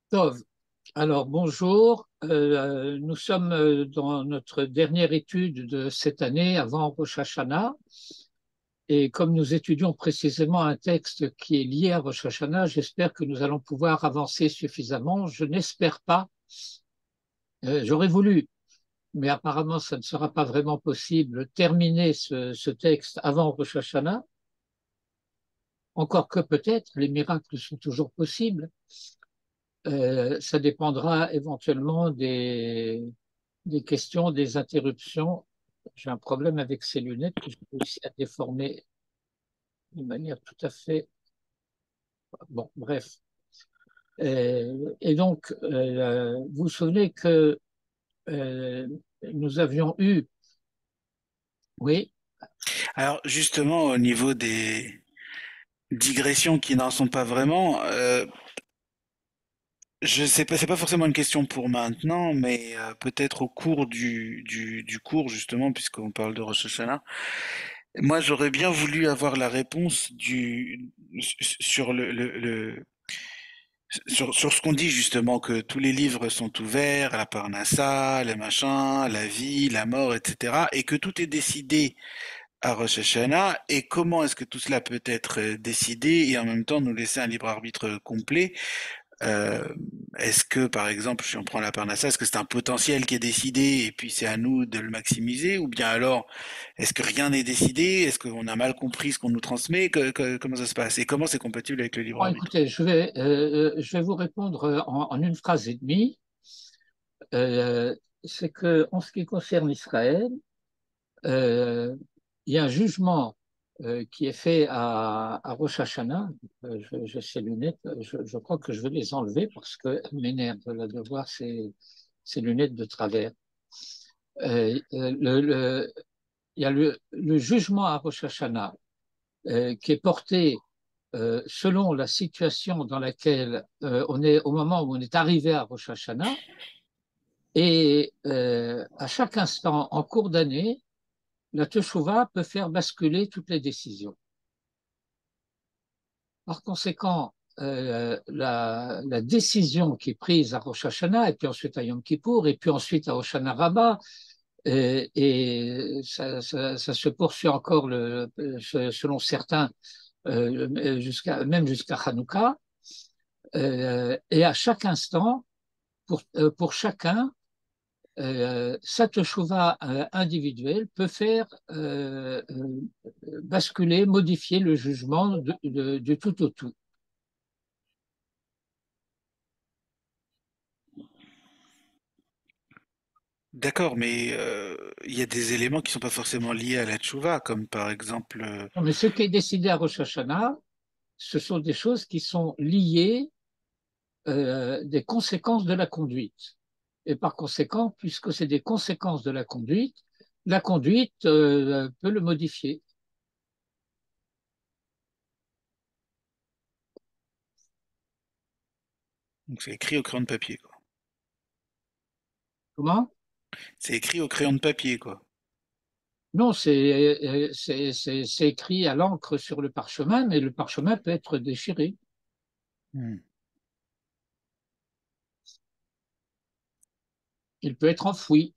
Tov. Alors, bonjour. Nous sommes dans notre dernière étude de cette année avant Rosh Hashanah. Et comme nous étudions précisément un texte qui est lié à Rosh Hashanah, j'espère que nous allons pouvoir avancer suffisamment. Je n'espère pas. J'aurais voulu, mais apparemment, ça ne sera pas vraiment possible, terminer ce texte avant Rosh Hashanah. Encore que peut-être, les miracles sont toujours possibles. Ça dépendra éventuellement des questions, des interruptions. J'ai un problème avec ces lunettes que j'ai réussi à déformer d'une manière tout à fait. Bon, bref. Et donc, vous vous souvenez que euh, nous avions eu, oui, Alors justement, au niveau des digressions qui n'en sont pas vraiment, je sais pas, c'est pas forcément une question pour maintenant, mais peut-être au cours du cours justement, puisqu'on parle de Rosh Hashanah. Moi, j'aurais bien voulu avoir la réponse sur sur ce qu'on dit justement, que tous les livres sont ouverts, la Parnassa, les machins, la vie, la mort, etc., et que tout est décidé à Rosh Hashanah, et comment est-ce que tout cela peut être décidé et en même temps nous laisser un libre arbitre complet. Euh, Est-ce que, par exemple, si on prend la Parnassa, est-ce que c'est un potentiel qui est décidé et puis c'est à nous de le maximiser, ou bien alors est-ce que rien n'est décidé? Est-ce qu'on a mal compris ce qu'on nous transmet? Comment ça se passe et comment c'est compatible avec le libre bon, arbitre? écoutez, je vais vous répondre en une phrase et demie. Euh, c'est que, en ce qui concerne Israël, euh, il y a un jugement qui est fait à Rosh Hashanah. J'ai ces lunettes, je crois que je vais les enlever parce qu'elles m'énervent là, de voir ces lunettes de travers. Il y a le jugement à Rosh Hashanah qui est porté selon la situation dans laquelle on est au moment où on est arrivé à Rosh Hashanah. Et à chaque instant, en cours d'année, la teshuva peut faire basculer toutes les décisions. Par conséquent, la décision qui est prise à Rosh Hashanah, et puis ensuite à Yom Kippour, et puis ensuite à Hoshana Rabbah, et ça se poursuit encore selon certains, même jusqu'à Hanouka, et à chaque instant, pour chacun, sa teshuva individuelle peut faire basculer, modifier le jugement du tout au tout. D'accord, mais il y a des éléments qui sont pas forcément liés à la tchouva, comme par exemple, Mais ce qui est décidé à Rosh Hashanah, ce sont des choses qui sont liées des conséquences de la conduite. Et par conséquent, puisque c'est des conséquences de la conduite peut le modifier. donc c'est écrit au crayon de papier, quoi. Comment? C'est écrit au crayon de papier, quoi. Non, c'est écrit à l'encre sur le parchemin, mais le parchemin peut être déchiré. Hmm. Il peut être enfoui.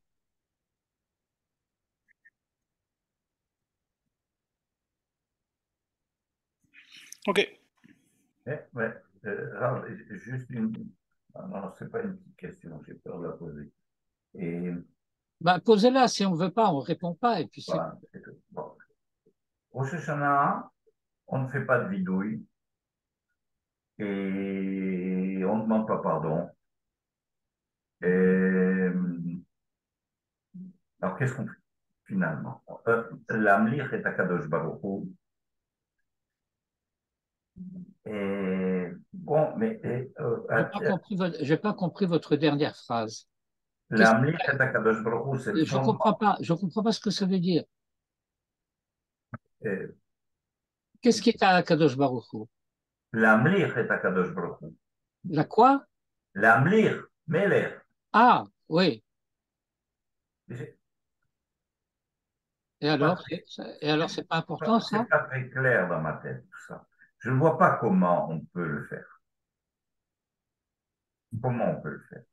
Ok. Ouais. Alors, juste une. Ah non, c'est pas une petite question, j'ai peur de la poser. Et Ben, posez-la, si on ne veut pas, on ne répond pas, et puis c'est voilà, c'est tout. Bon. Rosh Hashanah, on ne fait pas de vidouille et on ne demande pas pardon. Et, alors, qu'est-ce qu'on fait finalement? L'Amlir est à Kadosh Baruch Hu. Et bon, mais j'ai pas compris votre dernière phrase. Qu'est-ce l'Amlir est à Kadosh Baruch Hu, c'est le fondement. je comprends pas ce que ça veut dire. Et Qu'est-ce qui est à Kadosh Baruch Hu? L'Amlir est à Kadosh Baruch Hu. La quoi? L'Amlir, Meler. Ah, oui. C'est Et pas alors, très, c'est pas important, ça? c'est pas très clair dans ma tête, tout ça. Je ne vois pas comment on peut le faire. Comment on peut le faire?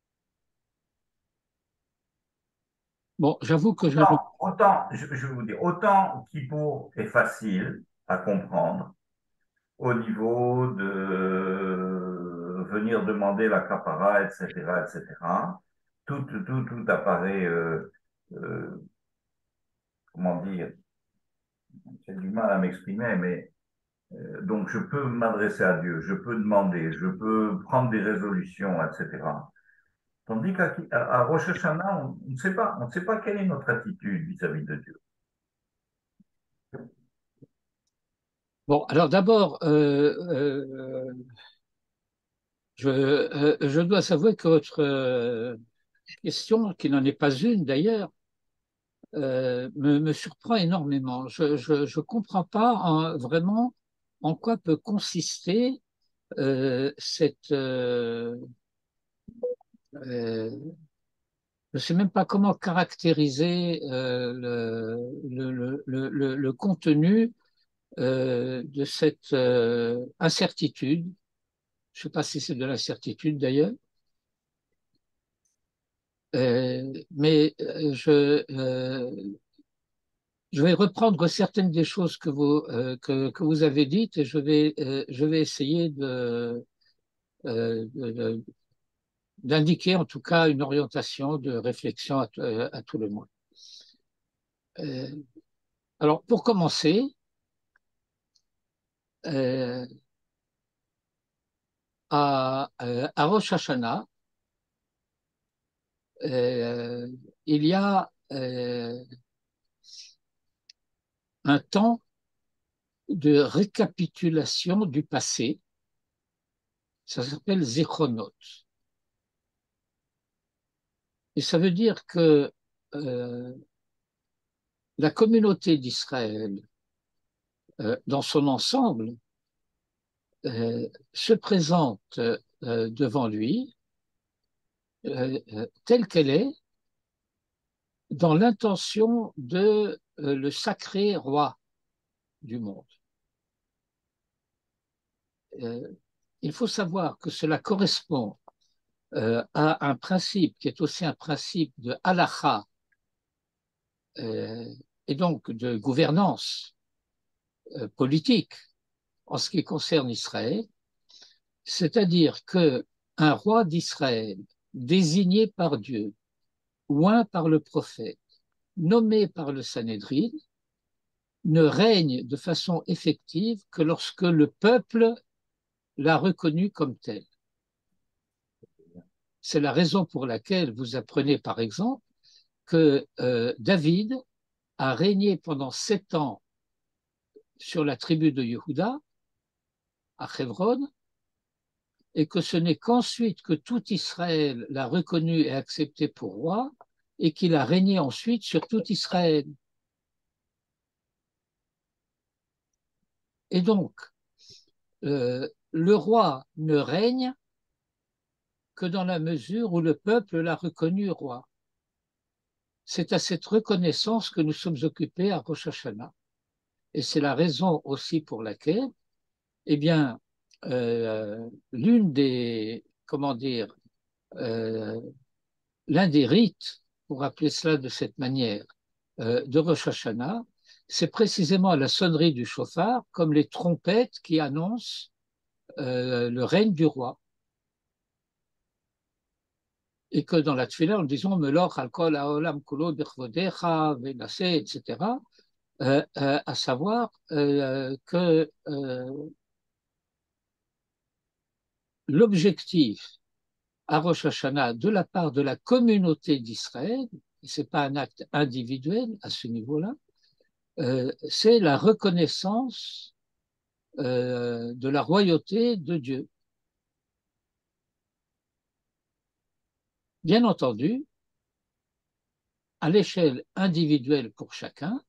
Bon, j'avoue que je ne... Autant, je vais vous dire, autant Kippour est facile à comprendre au niveau de venir demander la capara, etc., etc. Tout apparaît, euh, comment dire, j'ai du mal à m'exprimer, mais donc je peux m'adresser à Dieu, je peux demander, je peux prendre des résolutions, etc. Tandis qu'à Rosh Hashanah, on ne sait pas quelle est notre attitude vis-à-vis de Dieu. Bon, alors d'abord, je dois avouer que votre question, qui n'en est pas une d'ailleurs, me surprend énormément. Je ne comprends pas vraiment en quoi peut consister cette... je ne sais même pas comment caractériser le contenu de cette incertitude. Je ne sais pas si c'est de l'incertitude d'ailleurs, mais je vais reprendre certaines des choses que vous avez dites et je vais essayer de, d'indiquer en tout cas une orientation de réflexion à tout le monde. Euh, alors, pour commencer, euh, à Rosh Hashanah, euh, il y a un temps de récapitulation du passé. Ça s'appelle Zichronot. Et ça veut dire que euh, la communauté d'Israël, dans son ensemble, se présente devant lui telle qu'elle est, dans l'intention de le sacré roi du monde. Euh, il faut savoir que cela correspond à un principe qui est aussi un principe de halacha euh, et donc de gouvernance politique en ce qui concerne Israël, c'est-à-dire que un roi d'Israël désigné par Dieu, oint par le prophète, nommé par le Sanhédrin, ne règne de façon effective que lorsque le peuple l'a reconnu comme tel. C'est la raison pour laquelle vous apprenez, par exemple, que David a régné pendant 7 ans sur la tribu de Yehuda, à Hebron, et que ce n'est qu'ensuite que tout Israël l'a reconnu et accepté pour roi, et qu'il a régné ensuite sur tout Israël. Et donc, le roi ne règne que dans la mesure où le peuple l'a reconnu roi. C'est à cette reconnaissance que nous sommes occupés à Rosh Hashanah. Et c'est la raison aussi pour laquelle, eh bien, l'une des, comment dire, euh, l'un des rites, pour appeler cela de cette manière, de Rosh Hashanah, c'est précisément la sonnerie du chauffard, comme les trompettes qui annoncent le règne du roi. Et que dans la tefila, nous disons Melor alkol haolam kulo birvodecha venase, etc., à savoir que l'objectif à Rosh Hashanah de la part de la communauté d'Israël, et ce n'est pas un acte individuel à ce niveau-là, c'est la reconnaissance de la royauté de Dieu. Bien entendu, à l'échelle individuelle pour chacun,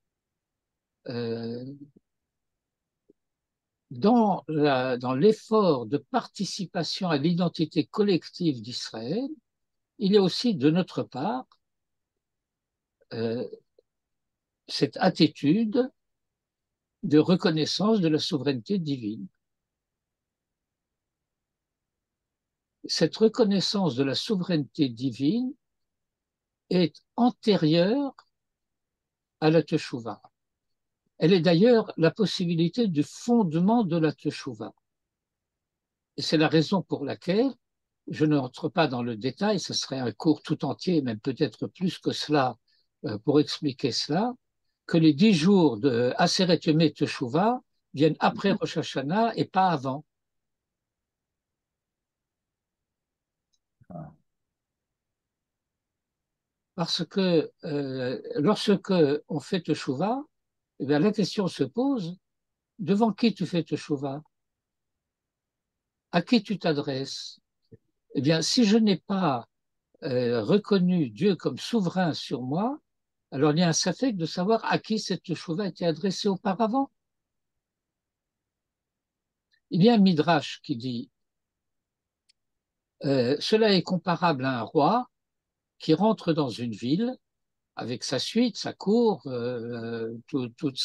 euh, dans l'effort de participation à l'identité collective d'Israël, il y a aussi de notre part euh, cette attitude de reconnaissance de la souveraineté divine. Cette reconnaissance de la souveraineté divine est antérieure à la Teshuvah. Elle est d'ailleurs la possibilité du fondement de la Teshuvah. Et c'est la raison pour laquelle je ne rentre pas dans le détail, ce serait un cours tout entier, même peut-être plus que cela, pour expliquer cela, que les 10 jours de Aseret Yemei Teshuvah viennent après Rosh Hashanah et pas avant. Parce que lorsque on fait Teshuvah, eh bien, la question se pose, devant qui tu fais Teshuvah? À qui tu t'adresses? Eh bien, si je n'ai pas reconnu Dieu comme souverain sur moi, alors il y a un safek de savoir à qui cette Teshuvah était adressée auparavant. Il y a un midrash qui dit cela est comparable à un roi qui rentre dans une ville avec sa suite, sa cour, toute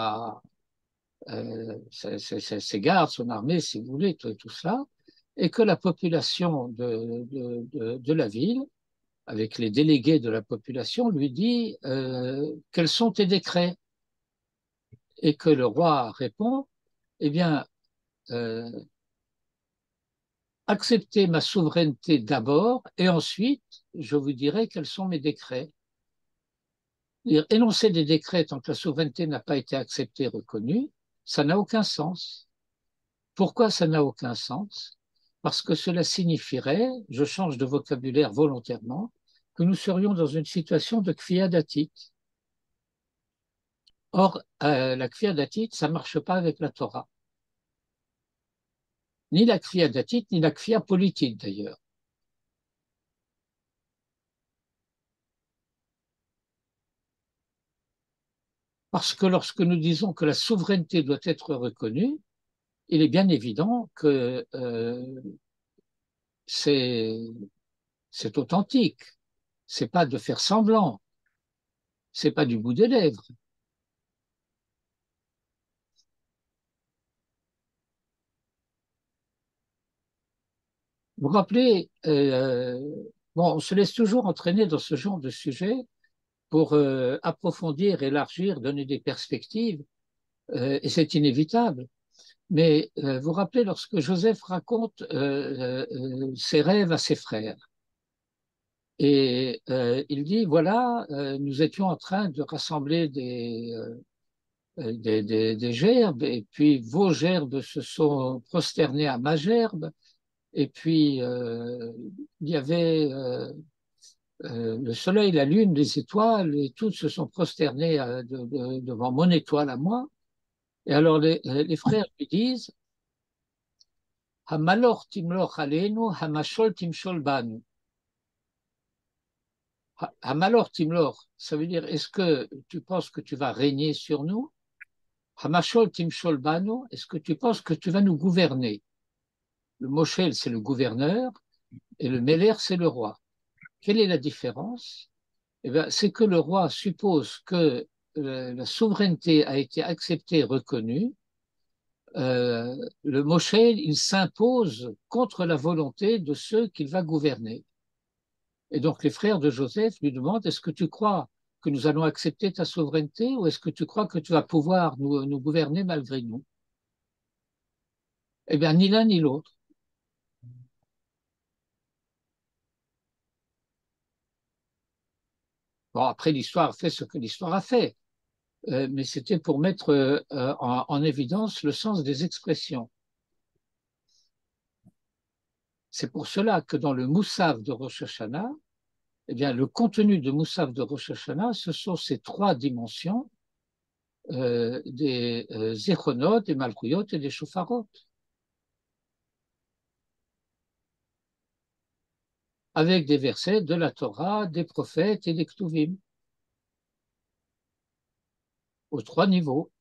ses gardes, son armée, si vous voulez, tout cela, et que la population de la ville, avec les délégués de la population, lui dit quels sont tes décrets? Et que le roi répond eh bien, euh, acceptez ma souveraineté d'abord et ensuite je vous dirai quels sont mes décrets. Énoncer des décrets tant que la souveraineté n'a pas été acceptée, reconnue, ça n'a aucun sens. Pourquoi ça n'a aucun sens? Parce que cela signifierait, je change de vocabulaire volontairement, que nous serions dans une situation de kfiyat datit. Or, la kfiyat datit, ça ne marche pas avec la Torah. Ni la kfiyat datit, ni la kfiyat politique d'ailleurs. Parce que lorsque nous disons que la souveraineté doit être reconnue, il est bien évident que c'est authentique. C'est pas de faire semblant. C'est pas du bout des lèvres. Vous vous rappelez, bon, on se laisse toujours entraîner dans ce genre de sujet pour approfondir, élargir, donner des perspectives, et c'est inévitable. Mais vous vous rappelez lorsque Joseph raconte ses rêves à ses frères, et il dit, voilà, nous étions en train de rassembler des gerbes, et puis vos gerbes se sont prosternées à ma gerbe, et puis il y avait le soleil, la lune, les étoiles, et toutes se sont prosternées devant mon étoile à moi. Et alors les frères lui disent, Hamalor timlor aleinu, hamashol timshol banu. Hamalor timlor, ça veut dire, est-ce que tu penses que tu vas régner sur nous? Hamashol timshol banu, est-ce que tu penses que tu vas nous gouverner? Le Moshel, c'est le gouverneur, et le Meler, c'est le roi. Quelle est la différence? Eh bien, c'est que le roi suppose que la souveraineté a été acceptée, reconnue. Le Moshel, il s'impose contre la volonté de ceux qu'il va gouverner. Et donc les frères de Joseph lui demandent, est-ce que tu crois que nous allons accepter ta souveraineté ou est-ce que tu crois que tu vas pouvoir nous gouverner malgré nous? Eh bien, ni l'un ni l'autre. Bon, après, l'histoire a fait ce que l'histoire a fait, mais c'était pour mettre en évidence le sens des expressions. C'est pour cela que dans le Moussaf de Rosh Hashanah, eh bien, le contenu de Moussaf de Rosh Hashanah, ce sont ces trois dimensions des Zechonot, des Malchuyot et des Shofarot, avec des versets de la Torah, des prophètes et des Ktuvim, aux trois niveaux.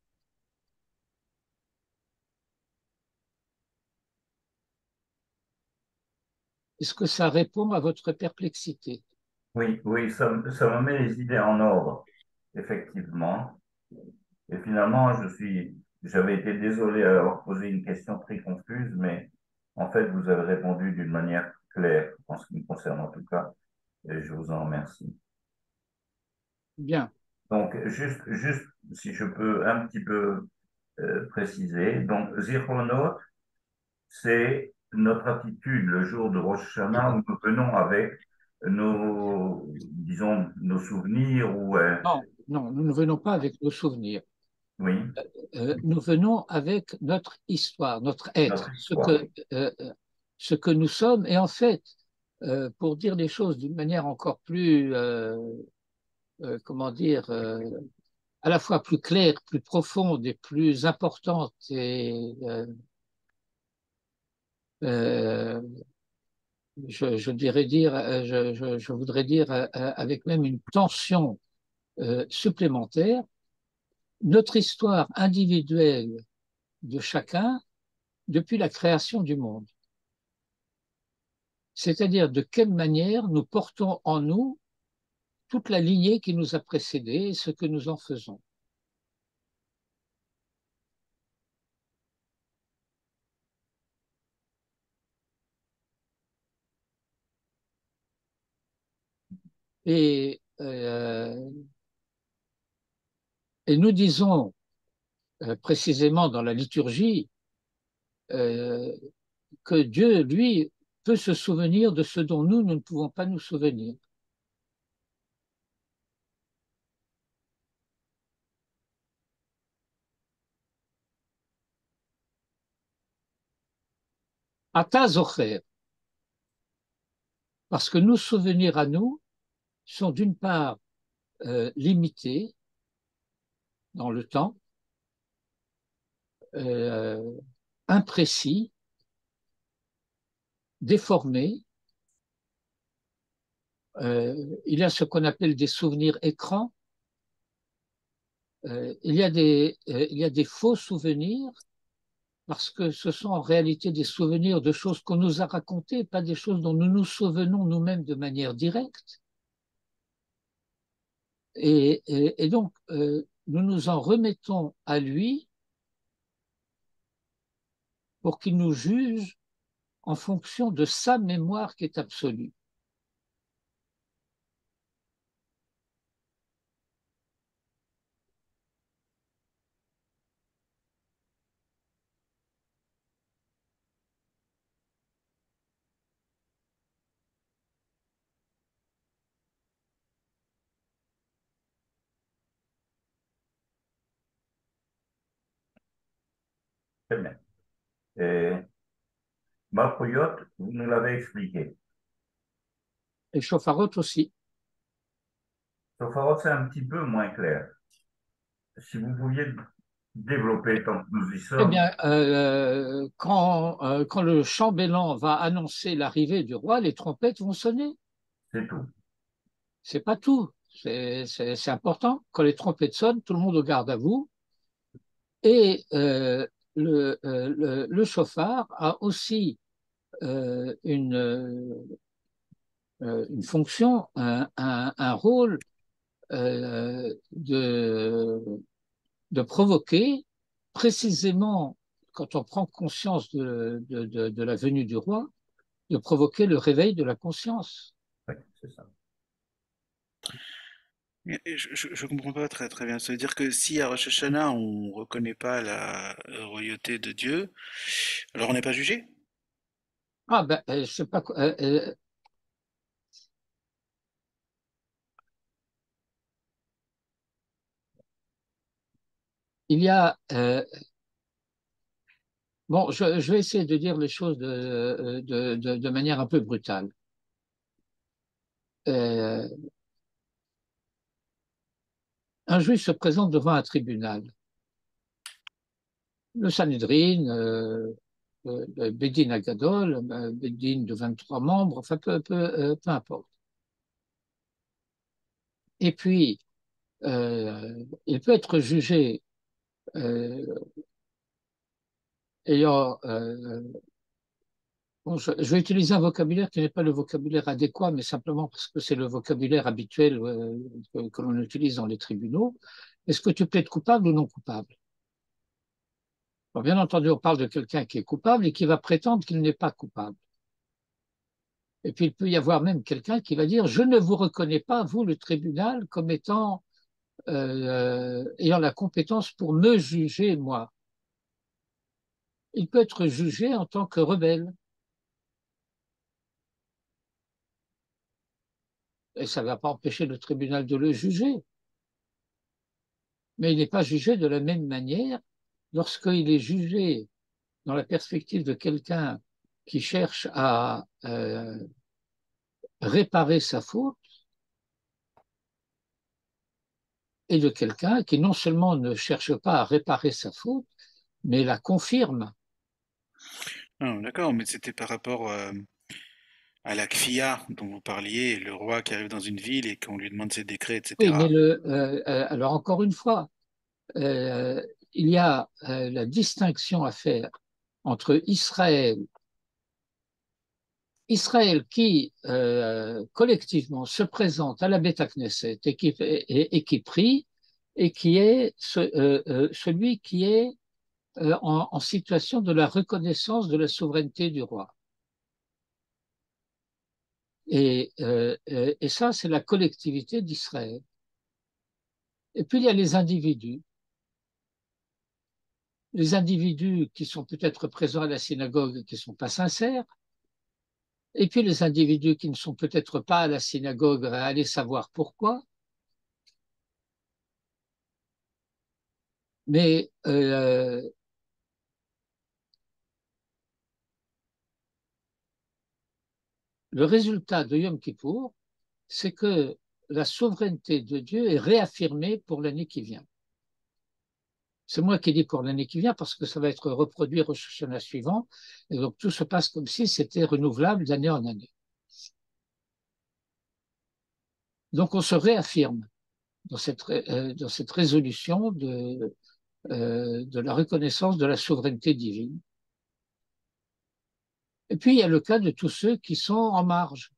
Est-ce que ça répond à votre perplexité? Oui, oui, ça me met les idées en ordre, effectivement. Et finalement, j'avais été désolé d'avoir posé une question très confuse, mais en fait, vous avez répondu d'une manière clair, en ce qui me concerne en tout cas, et je vous en remercie. Bien. Donc, juste si je peux un petit peu préciser, donc Zichronot, c'est notre attitude le jour de Rosh Hashanah où nous venons avec nos, disons, nos souvenirs ou, Non, non, nous ne venons pas avec nos souvenirs. oui, Nous venons avec notre histoire, notre notre être, histoire. ce que nous sommes. Et en fait, pour dire les choses d'une manière encore plus, comment dire, à la fois plus claire, plus profonde et plus importante, et euh, je voudrais dire avec même une tension supplémentaire, notre histoire individuelle de chacun depuis la création du monde. C'est-à-dire de quelle manière nous portons en nous toute la lignée qui nous a précédés et ce que nous en faisons. Et, euh, et nous disons précisément dans la liturgie euh, que Dieu, lui, peut se souvenir de ce dont nous ne pouvons pas nous souvenir. Ata zocher, parce que nos souvenirs à nous sont d'une part limités dans le temps, euh, imprécis, déformés. Il y a ce qu'on appelle des souvenirs écrans. Il y a des faux souvenirs parce que ce sont en réalité des souvenirs de choses qu'on nous a racontées, pas des choses dont nous nous souvenons nous-mêmes de manière directe. Et donc, nous nous en remettons à lui pour qu'il nous juge en fonction de sa mémoire qui est absolue. Très bien. Et Malkoyot, vous nous l'avez expliqué. Et Shofarot aussi. Sophorot, c'est un petit peu moins clair. Si vous pouviez développer tant que nous y Eh sommes, bien, quand le chambellan va annoncer l'arrivée du roi, les trompettes vont sonner. c'est tout. C'est pas tout. C'est important. Quand les trompettes sonnent, tout le monde garde à vous. Et le chauffard a aussi une fonction, un rôle euh, de, de provoquer, précisément quand on prend conscience de la venue du roi, de provoquer le réveil de la conscience. Oui, c'est ça. Je comprends pas très très bien. Ça veut dire que si à Rosh Hashanah on reconnaît pas la royauté de Dieu, alors on n'est pas jugé? Ah ben, je sais pas quoi. Il y a bon, je vais essayer de dire les choses de manière un peu brutale. Euh, un juge se présente devant un tribunal. Le Sanhedrin, le Bedin Agadol, Bedin de 23 membres, enfin peu importe. Et puis, il peut être jugé euh, ayant bon, je vais utiliser un vocabulaire qui n'est pas le vocabulaire adéquat, mais simplement parce que c'est le vocabulaire habituel que l'on utilise dans les tribunaux. Est-ce que tu peux être coupable ou non coupable? Bon, bien entendu, on parle de quelqu'un qui est coupable et qui va prétendre qu'il n'est pas coupable. Et puis il peut y avoir même quelqu'un qui va dire, je ne vous reconnais pas, vous, le tribunal, comme étant ayant la compétence pour me juger, moi. Il peut être jugé en tant que rebelle. Et ça ne va pas empêcher le tribunal de le juger. Mais il n'est pas jugé de la même manière lorsqu'il est jugé dans la perspective de quelqu'un qui cherche à réparer sa faute et de quelqu'un qui non seulement ne cherche pas à réparer sa faute, mais la confirme. Ah, d'accord, mais c'était par rapport à la kfia dont vous parliez, le roi qui arrive dans une ville et qu'on lui demande ses décrets, Oui, mais etc. alors encore une fois, euh, il y a la distinction à faire entre Israël qui collectivement se présente à la Beth Knesset et qui prie, et qui est celui qui est en situation de la reconnaissance de la souveraineté du roi. Et ça, c'est la collectivité d'Israël. Et puis, il y a les individus qui sont peut-être présents à la synagogue et qui ne sont pas sincères, et puis les individus qui ne sont peut-être pas à la synagogue, à aller savoir pourquoi. Mais le résultat de Yom Kippour, c'est que la souveraineté de Dieu est réaffirmée pour l'année qui vient. C'est moi qui dis pour l'année qui vient parce que ça va être reproduit au Rosh Hashanah suivant. Et donc tout se passe comme si c'était renouvelable d'année en année. Donc on se réaffirme dans cette résolution de la reconnaissance de la souveraineté divine. Et puis il y a le cas de tous ceux qui sont en marge.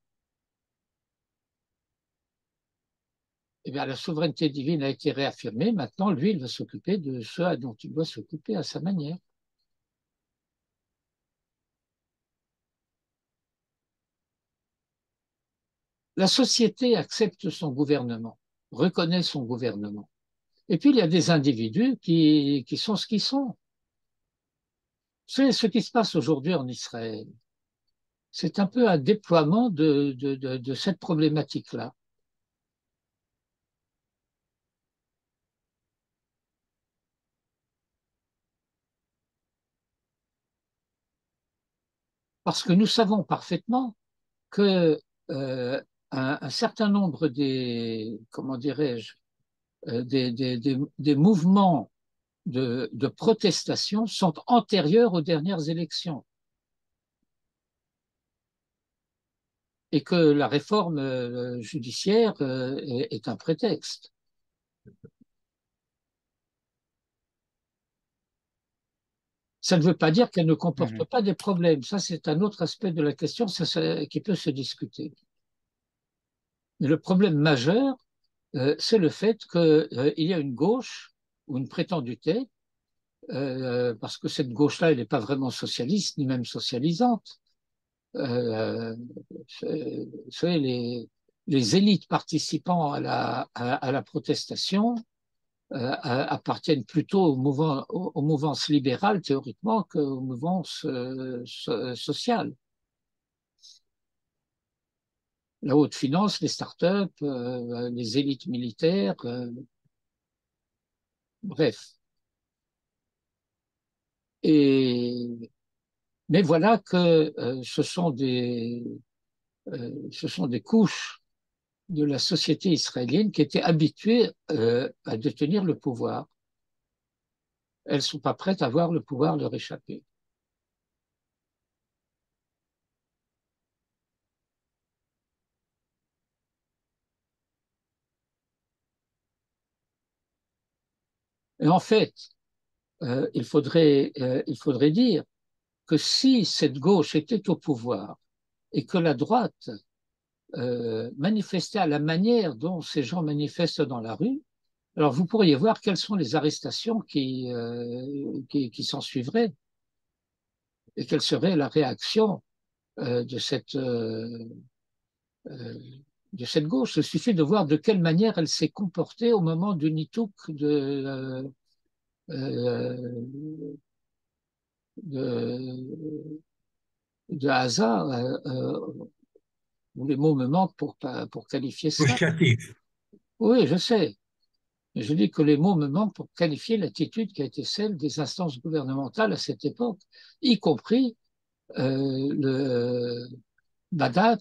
Eh bien, la souveraineté divine a été réaffirmée. Maintenant, lui, il va s'occuper de ce dont il doit s'occuper à sa manière. La société accepte son gouvernement, reconnaît son gouvernement. Et puis, il y a des individus qui sont ce qu'ils sont. C'est ce qui se passe aujourd'hui en Israël. C'est un peu un déploiement de cette problématique-là. Parce que nous savons parfaitement que un certain nombre comment dirais-je, des mouvements de protestation sont antérieurs aux dernières élections et que la réforme judiciaire est un prétexte. Ça ne veut pas dire qu'elle ne comporte Mhm. pas des problèmes. Ça, c'est un autre aspect de la question qui peut se discuter. Mais le problème majeur, c'est le fait qu'il y a une gauche, ou une prétendue tête, parce que cette gauche-là, elle n'est pas vraiment socialiste, ni même socialisante. Euh, vous savez, les élites participant à la protestation appartiennent plutôt aux mouvances libérales, théoriquement, qu'aux mouvances sociales. La haute finance, les start-up, les élites militaires, bref. Et, mais voilà que ce sont des couches de la société israélienne qui étaient habituées à détenir le pouvoir. Elles ne sont pas prêtes à voir le pouvoir leur échapper. Et en fait, il faudrait dire que si cette gauche était au pouvoir et que la droite manifestait à la manière dont ces gens manifestent dans la rue, alors vous pourriez voir quelles sont les arrestations qui s'en suivraient et quelle serait la réaction de cette, euh, de cette gauche. Il suffit de voir de quelle manière elle s'est comportée au moment du Nitouk euh, de, de Hazard, où les mots me manquent pour qualifier cela. Associatif. Oui, je sais. Mais je dis que les mots me manquent pour qualifier l'attitude qui a été celle des instances gouvernementales à cette époque, y compris le Badat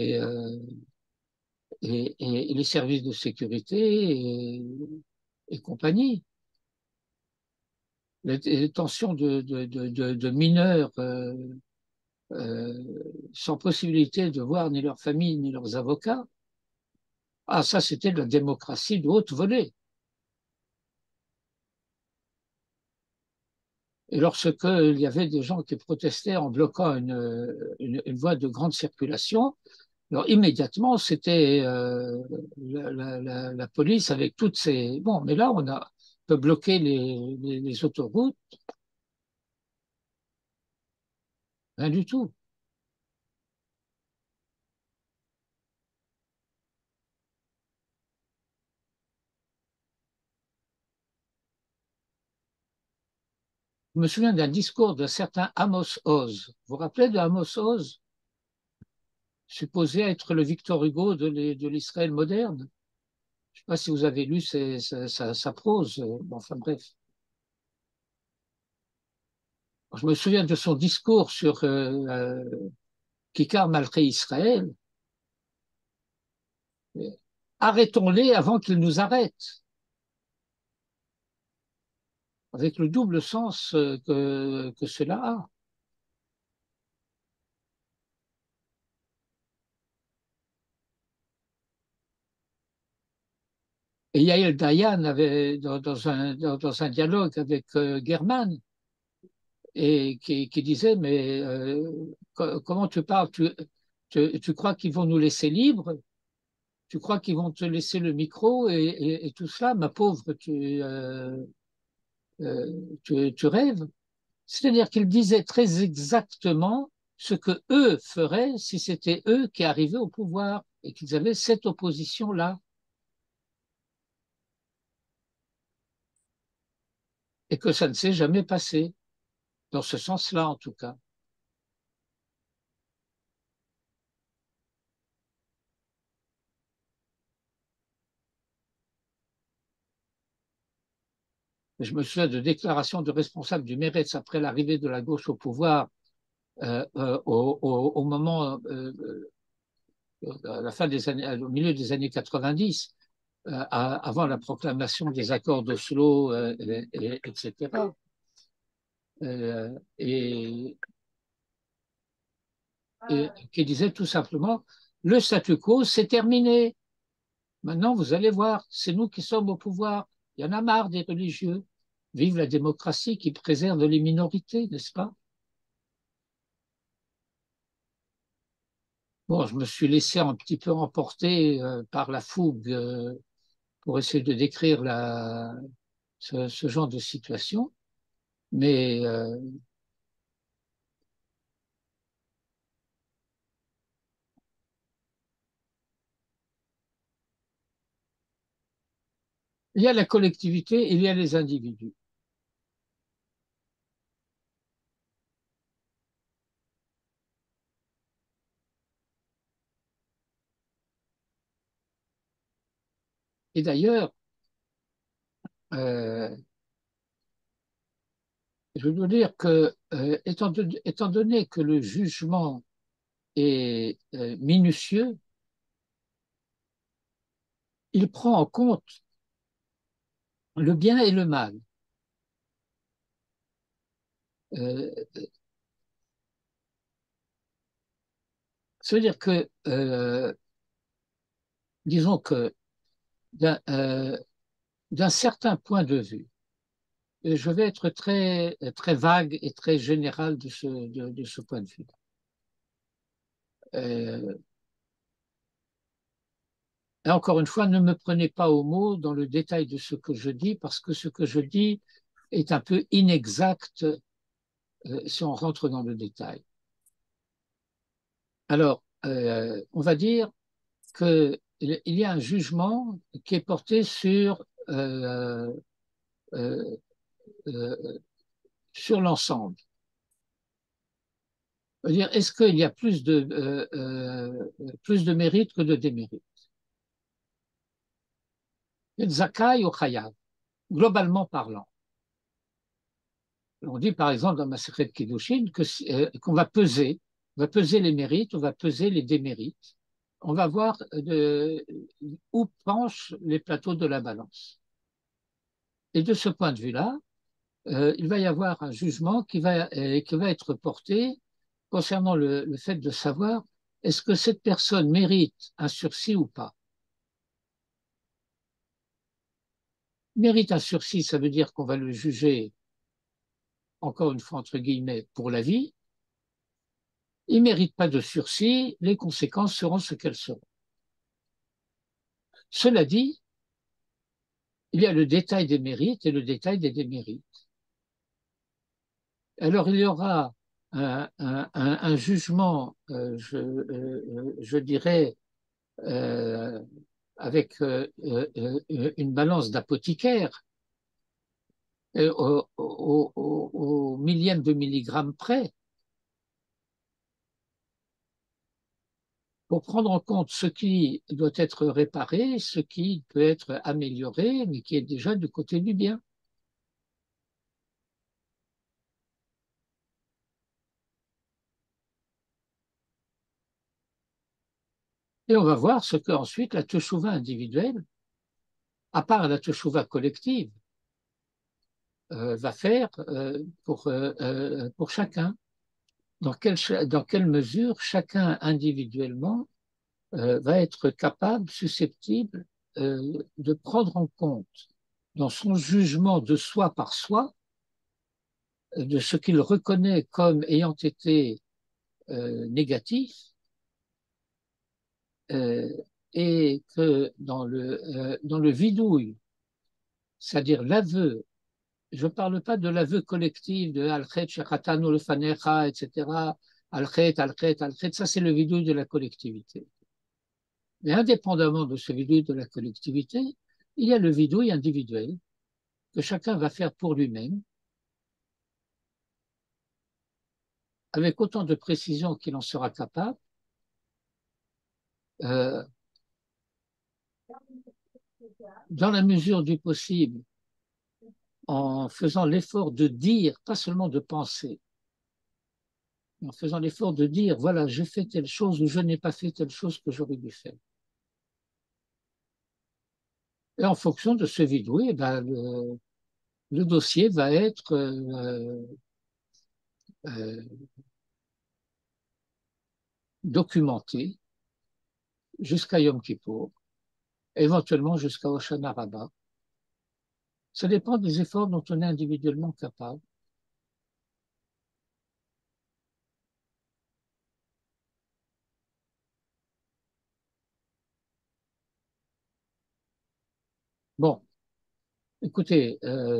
et les services de sécurité et compagnie. Les tensions de mineurs euh, sans possibilité de voir ni leur famille ni leurs avocats. Ah, ça, c'était de la démocratie de haute volée. Et lorsqu'il y avait des gens qui protestaient en bloquant une voie de grande circulation, alors immédiatement, c'était la police avec toutes ces... Bon, mais là, on peut bloquer les autoroutes, rien du tout. Je me souviens d'un discours d'un certain Amos Oz. Vous vous rappelez de Amos Oz, supposé être le Victor Hugo de l'Israël moderne? Je ne sais pas si vous avez lu sa prose. Bon, enfin bref. Je me souviens de son discours sur Kikar Malché Israël. Arrêtons-les avant qu'ils nous arrêtent, avec le double sens que cela a. Et Yael Dayan avait, dans un dialogue avec German, et qui disait, mais comment tu parles, tu crois qu'ils vont nous laisser libres? Tu crois qu'ils vont te laisser le micro et tout cela? Ma pauvre, tu rêves. C'est-à-dire qu'il disait très exactement ce que eux feraient si c'était eux qui arrivaient au pouvoir et qu'ils avaient cette opposition-là. Et que ça ne s'est jamais passé, dans ce sens-là en tout cas. Je me souviens de déclarations de responsables du Meretz après l'arrivée de la gauche au pouvoir au moment, à la fin des années, au milieu des années 90, avant la proclamation des accords d'Oslo, etc. Et, qui disait tout simplement, le statu quo, c'est terminé. Maintenant, vous allez voir, c'est nous qui sommes au pouvoir. Il y en a marre des religieux. Vive la démocratie qui préserve les minorités, n'est-ce pas? Bon, je me suis laissé un petit peu emporter par la fougue pour essayer de décrire ce genre de situation. Mais il y a la collectivité, il y a les individus. Et d'ailleurs, euh, je dois dire que, étant donné que le jugement est minutieux, il prend en compte le bien et le mal. Euh, Ça veut dire que, disons que d'un certain point de vue, je vais être très vague et très général de ce point de vue. Euh, et encore une fois, ne me prenez pas au mot dans le détail de ce que je dis, parce que ce que je dis est un peu inexact si on rentre dans le détail. Alors, on va dire qu'il y a un jugement qui est porté euh, euh, sur l'ensemble. C'est-à-dire, est-ce qu'il y a plus de mérite que de démérite? Zakai ou Chayav, globalement parlant. On dit par exemple dans Masechet Kiddushin qu'on on va peser les mérites, on va peser les démérites, on va voir où penchent les plateaux de la balance. Et de ce point de vue-là, il va y avoir un jugement qui va être porté concernant le fait de savoir est-ce que cette personne mérite un sursis ou pas. Mérite un sursis, ça veut dire qu'on va le juger, encore une fois entre guillemets, pour la vie. Il ne mérite pas de sursis, les conséquences seront ce qu'elles seront. Cela dit, il y a le détail des mérites et le détail des démérites. Alors il y aura un jugement, je dirais, euh, avec une balance d'apothicaire au millième de milligramme près, pour prendre en compte ce qui doit être réparé, ce qui peut être amélioré, mais qui est déjà du côté du bien. Et on va voir ce que ensuite la teshuva individuelle, à part la teshuva collective, va faire pour chacun. Dans quelle mesure chacun individuellement va être capable, susceptible de prendre en compte dans son jugement de soi par soi, de ce qu'il reconnaît comme ayant été négatif, euh, et que dans le vidouille, c'est-à-dire l'aveu, je ne parle pas de l'aveu collectif de Al-Khet, Shechatanu Lefanecha, etc. Al-Khet, Al-Khet, Al-Khet, ça c'est le vidouille de la collectivité. Mais indépendamment de ce vidouille de la collectivité, il y a le vidouille individuel que chacun va faire pour lui-même, avec autant de précision qu'il en sera capable, euh, dans la mesure du possible, en faisant l'effort de dire, pas seulement de penser, en faisant l'effort de dire, voilà, j'ai fait telle chose ou je n'ai pas fait telle chose que j'aurais dû faire. Et en fonction de ce vidouille, ben, le dossier va être euh, documenté jusqu'à Yom Kippour, éventuellement jusqu'à Hoshana Rabbah. Ça dépend des efforts dont on est individuellement capable. Bon, écoutez,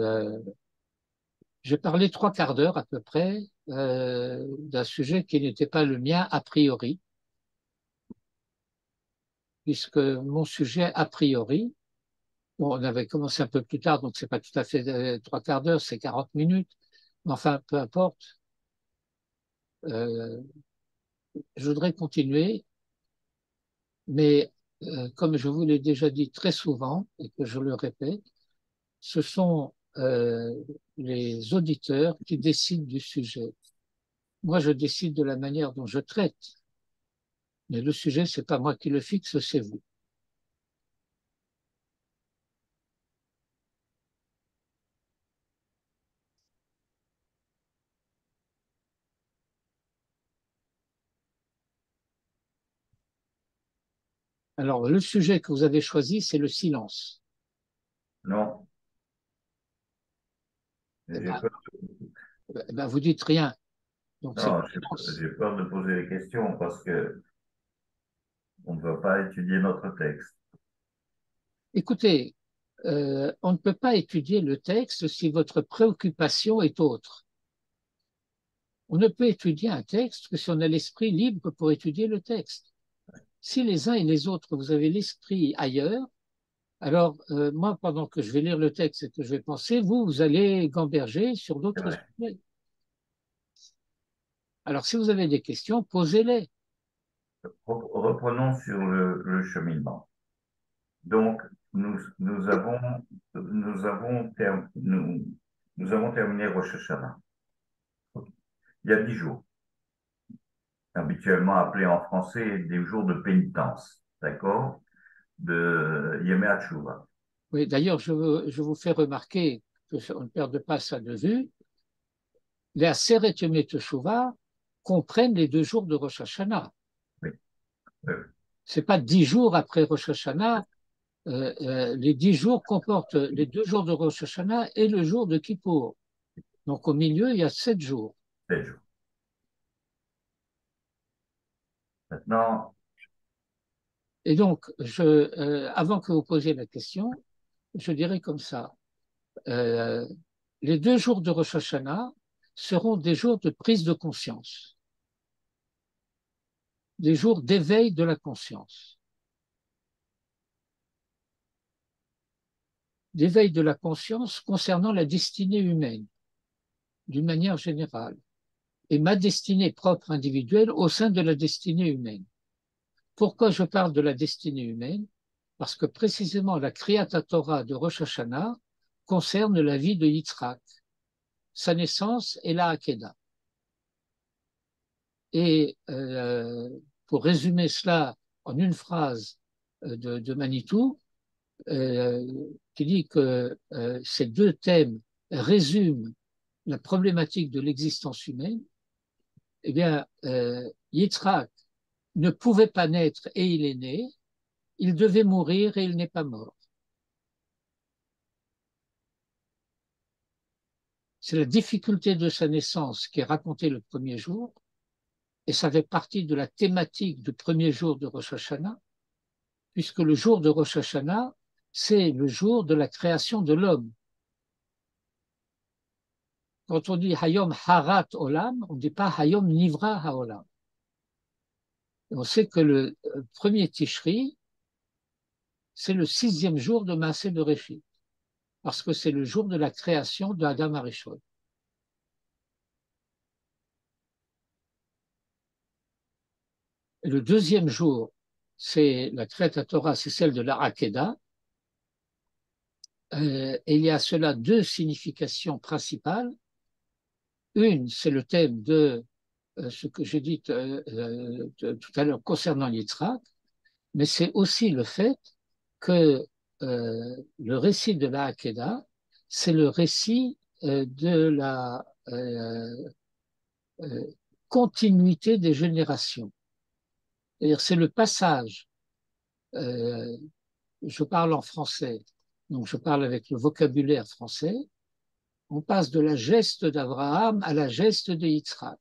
j'ai parlé 3 quarts d'heure à peu près d'un sujet qui n'était pas le mien a priori, puisque mon sujet a priori, bon, on avait commencé un peu plus tard, donc c'est pas tout à fait 3 quarts d'heure, c'est 40 minutes, mais enfin, peu importe. Euh, je voudrais continuer, mais comme je vous l'ai déjà dit très souvent et que je le répète, ce sont les auditeurs qui décident du sujet. Moi, je décide de la manière dont je traite, mais le sujet, c'est pas moi qui le fixe, c'est vous. Alors, le sujet que vous avez choisi, c'est le silence. Non, Eh j'ai ben, peur, vous dites rien. Donc, c'est le non, silence. j'ai peur de poser les questions parce que on ne va pas étudier notre texte. Écoutez, on ne peut pas étudier le texte si votre préoccupation est autre. On ne peut étudier un texte que si on a l'esprit libre pour étudier le texte. Si les uns et les autres, vous avez l'esprit ailleurs, alors moi, pendant que je vais lire le texte et que je vais penser, vous allez gamberger sur C'est d'autres vrai. sujets. Alors, si vous avez des questions, posez-les. Reprenons sur le cheminement. Donc, nous avons terminé Rosh Hashanah. Il y a 10 jours, habituellement appelés en français des jours de pénitence, d'accord? De Yemei HaTshuva. Oui, d'ailleurs, je vous fais remarquer qu'on ne perde pas ça de vue. Les Aseret Yemei Teshuvah comprennent les 2 jours de Rosh Hashanah. Oui, oui, C'est pas 10 jours après Rosh Hashanah. Les 10 jours comportent les 2 jours de Rosh Hashanah et le jour de Kippour. Donc, au milieu, il y a 7 jours. 7 jours. Maintenant, Et donc, avant que vous posiez la question, je dirais comme ça. Euh, les 2 jours de Rosh Hashanah seront des jours de prise de conscience, des jours d'éveil de la conscience, d'éveil de la conscience concernant la destinée humaine, d'une manière générale, et ma destinée propre individuelle au sein de la destinée humaine. Pourquoi je parle de la destinée humaine? Parce que précisément la Kriyat Torah de Rosh Hashanah concerne la vie de Yitzhak, sa naissance et la Hakeda. Et pour résumer cela en une phrase de Manitou, qui dit que ces 2 thèmes résument la problématique de l'existence humaine, eh bien, Yitzhak ne pouvait pas naître et il est né, il devait mourir et il n'est pas mort. C'est la difficulté de sa naissance qui est racontée le premier jour, et ça fait partie de la thématique du premier jour de Rosh Hashanah, puisque le jour de Rosh Hashanah, c'est le jour de la création de l'homme. Quand on dit Hayom Harat Olam, on ne dit pas Hayom Nivra Haolam. Et on sait que le premier Tishri, c'est le 6e jour de Maaseh Bereshit, parce que c'est le jour de la création de Adam Arishon. Et le 2e jour, c'est la Kriyat Torah, c'est celle de la Hakeda. Et il y a cela 2 significations principales. Une, c'est le thème de ce que j'ai dit tout à l'heure concernant Yitzhak, mais c'est aussi le fait que le récit de la Hakeda, c'est le récit de la euh, continuité des générations. C'est-à-dire, c'est le passage, euh, je parle en français, donc je parle avec le vocabulaire français, on passe de la geste d'Abraham à la geste de Yitzhak.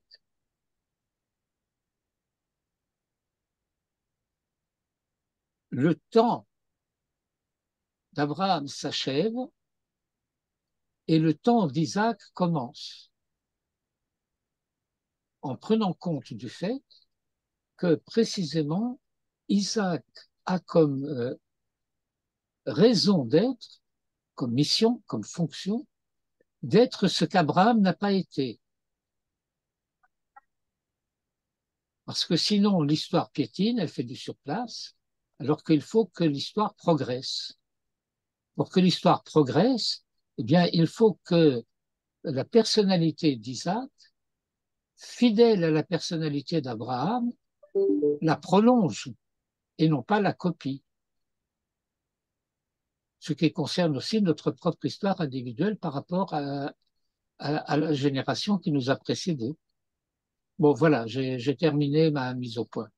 Le temps d'Abraham s'achève et le temps d'Isaac commence, en prenant compte du fait que précisément Isaac a comme raison d'être, comme mission, comme fonction, d'être ce qu'Abraham n'a pas été. Parce que sinon, l'histoire piétine, elle fait du surplace, alors qu'il faut que l'histoire progresse. Pour que l'histoire progresse, eh bien, il faut que la personnalité d'Isaac, fidèle à la personnalité d'Abraham, la prolonge et non pas la copie. Ce qui concerne aussi notre propre histoire individuelle par rapport à la génération qui nous a précédés. Bon, voilà, j'ai terminé ma mise au point.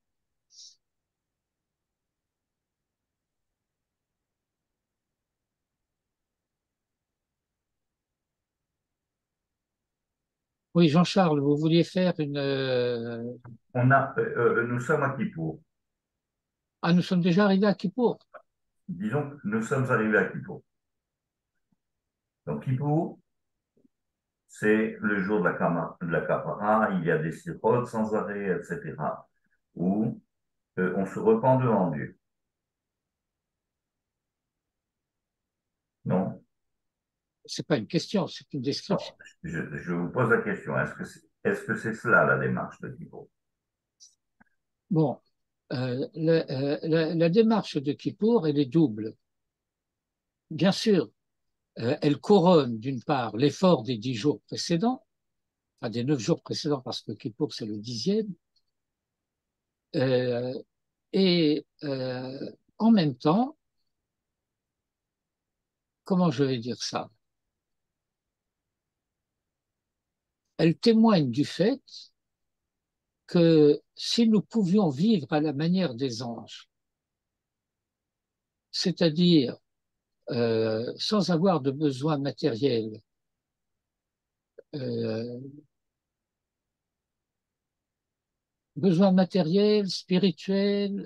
Oui, Jean-Charles, vous vouliez faire une... nous sommes à Kippour. Ah, nous sommes déjà arrivés à Kippour. Disons que nous sommes arrivés à Kippour. Donc, Kippour, c'est le jour de la Kapara, il y a des sirotes sans arrêt, etc., où on se repent devant Dieu. Non? C'est pas une question, c'est une Non. description. Je vous pose la question, est-ce que c'est cela la démarche de Kippour? Bon, la démarche de Kippour, elle est double. Bien sûr, elle couronne d'une part l'effort des 10 jours précédents, enfin des 9 jours précédents parce que Kippour c'est le 10e, euh, et en même temps, comment je vais dire ça? Elle témoigne du fait que si nous pouvions vivre à la manière des anges, c'est-à-dire sans avoir de besoins matériels, euh, besoins matériels, spirituels,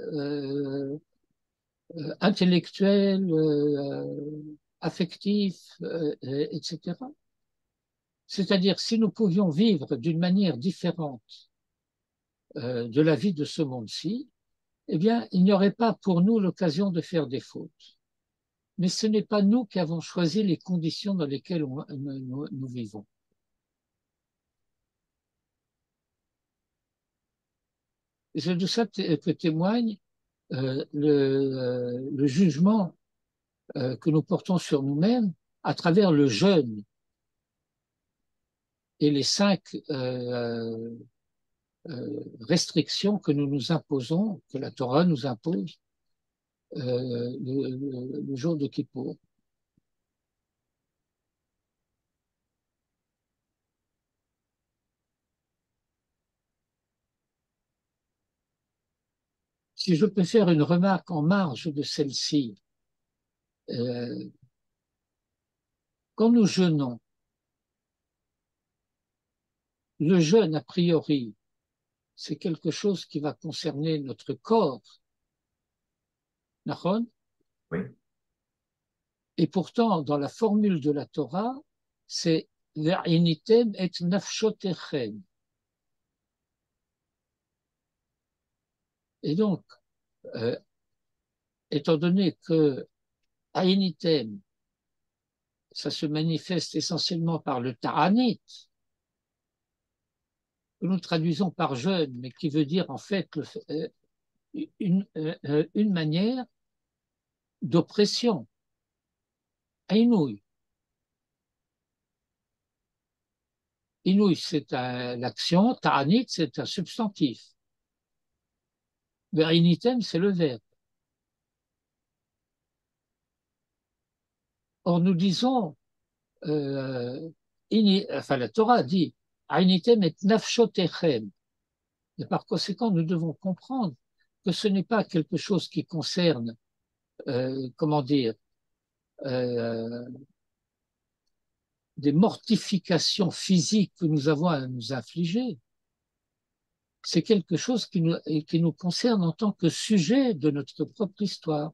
intellectuels, affectifs, etc. C'est-à-dire si nous pouvions vivre d'une manière différente de la vie de ce monde-ci, eh bien, il n'y aurait pas pour nous l'occasion de faire des fautes. Mais ce n'est pas nous qui avons choisi les conditions dans lesquelles nous vivons. Et c'est de ça que témoigne le jugement que nous portons sur nous-mêmes à travers le jeûne et les 5 restrictions que nous nous imposons, que la Torah nous impose le jour de Kippour. Si je peux faire une remarque en marge de celle-ci, euh, quand nous jeûnons, le jeûne, a priori, c'est quelque chose qui va concerner notre corps, Oui. et pourtant, dans la formule de la Torah, c'est Ve'initem et nafshotechem. Et donc, euh, étant donné que Ainitem, ça se manifeste essentiellement par le ta'anit, que nous traduisons par jeûne, mais qui veut dire en fait une manière d'oppression, Ainouï. Inouï, c'est l'action, ta'anit, c'est un substantif. Ve'initem, c'est le verbe. Or, nous disons, enfin, la Torah dit, Ainitem et nafshotechem. Et par conséquent, nous devons comprendre que ce n'est pas quelque chose qui concerne, comment dire, euh, des mortifications physiques que nous avons à nous infliger. C'est quelque chose qui nous concerne en tant que sujet de notre propre histoire.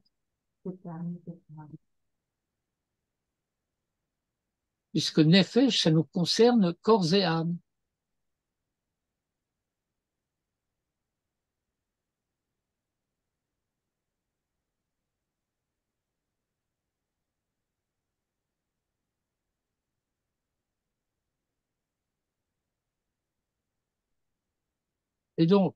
Puisque Nefesh, ça nous concerne corps et âme. Et donc,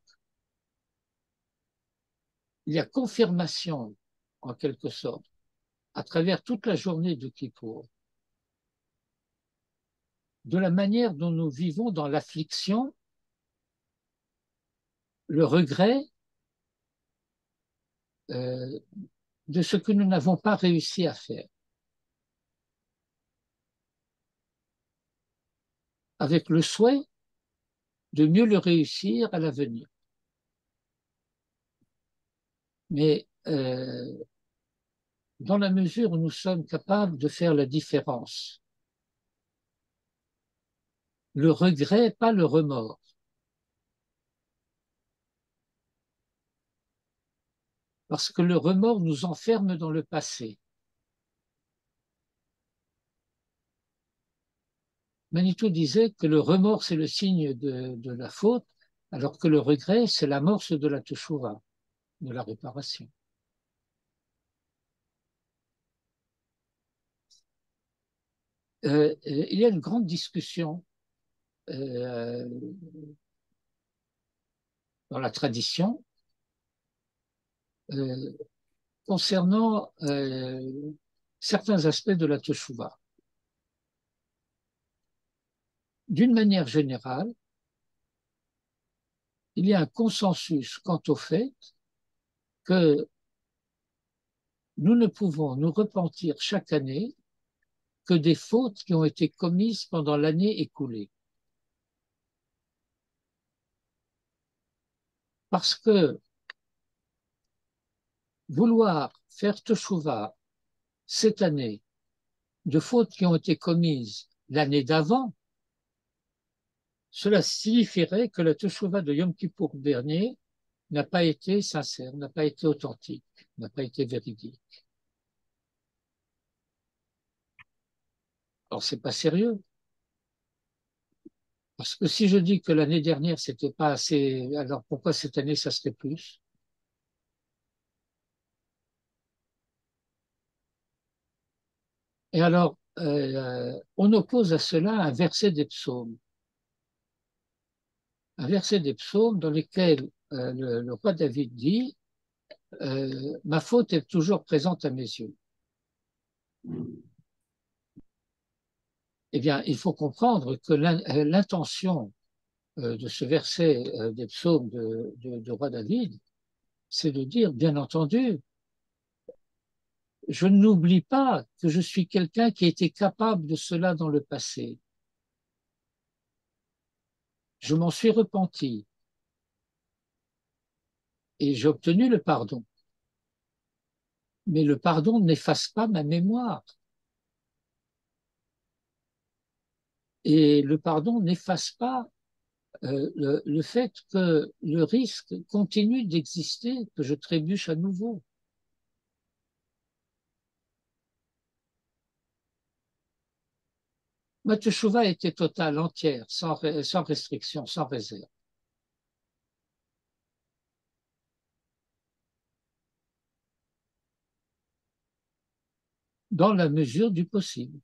il y a confirmation, en quelque sorte, à travers toute la journée de Kippour, de la manière dont nous vivons dans l'affliction, le regret euh, de ce que nous n'avons pas réussi à faire, avec le souhait de mieux le réussir à l'avenir. Mais dans la mesure où nous sommes capables de faire la différence, le regret, pas le remords, parce que le remords nous enferme dans le passé. Manitou disait que le remords, c'est le signe de la faute, alors que le regret, c'est l'amorce de la teshuva, de la réparation. Il y a une grande discussion euh, dans la tradition euh, concernant certains aspects de la teshuva. D'une manière générale, il y a un consensus quant au fait que nous ne pouvons nous repentir chaque année que des fautes qui ont été commises pendant l'année écoulée. Parce que vouloir faire teshuva cette année de fautes qui ont été commises l'année d'avant, cela signifierait que la teshuva de Yom Kippour dernier n'a pas été sincère, n'a pas été authentique, n'a pas été véridique. Alors, c'est pas sérieux. Parce que si je dis que l'année dernière, c'était pas assez, alors pourquoi cette année, ça serait plus? Et alors, on oppose à cela un verset des psaumes. Un verset des psaumes dans lequel le roi David dit ma faute est toujours présente à mes yeux. Eh bien, il faut comprendre que l'intention de ce verset des psaumes de roi David, c'est de dire, bien entendu, je n'oublie pas que je suis quelqu'un qui a été capable de cela dans le passé. Je m'en suis repenti et j'ai obtenu le pardon. Mais le pardon n'efface pas ma mémoire. Et le pardon n'efface pas le fait que le risque continue d'exister, que je trébuche à nouveau. Ma teshuva était totale, entière, sans restriction, sans réserve. Dans la mesure du possible.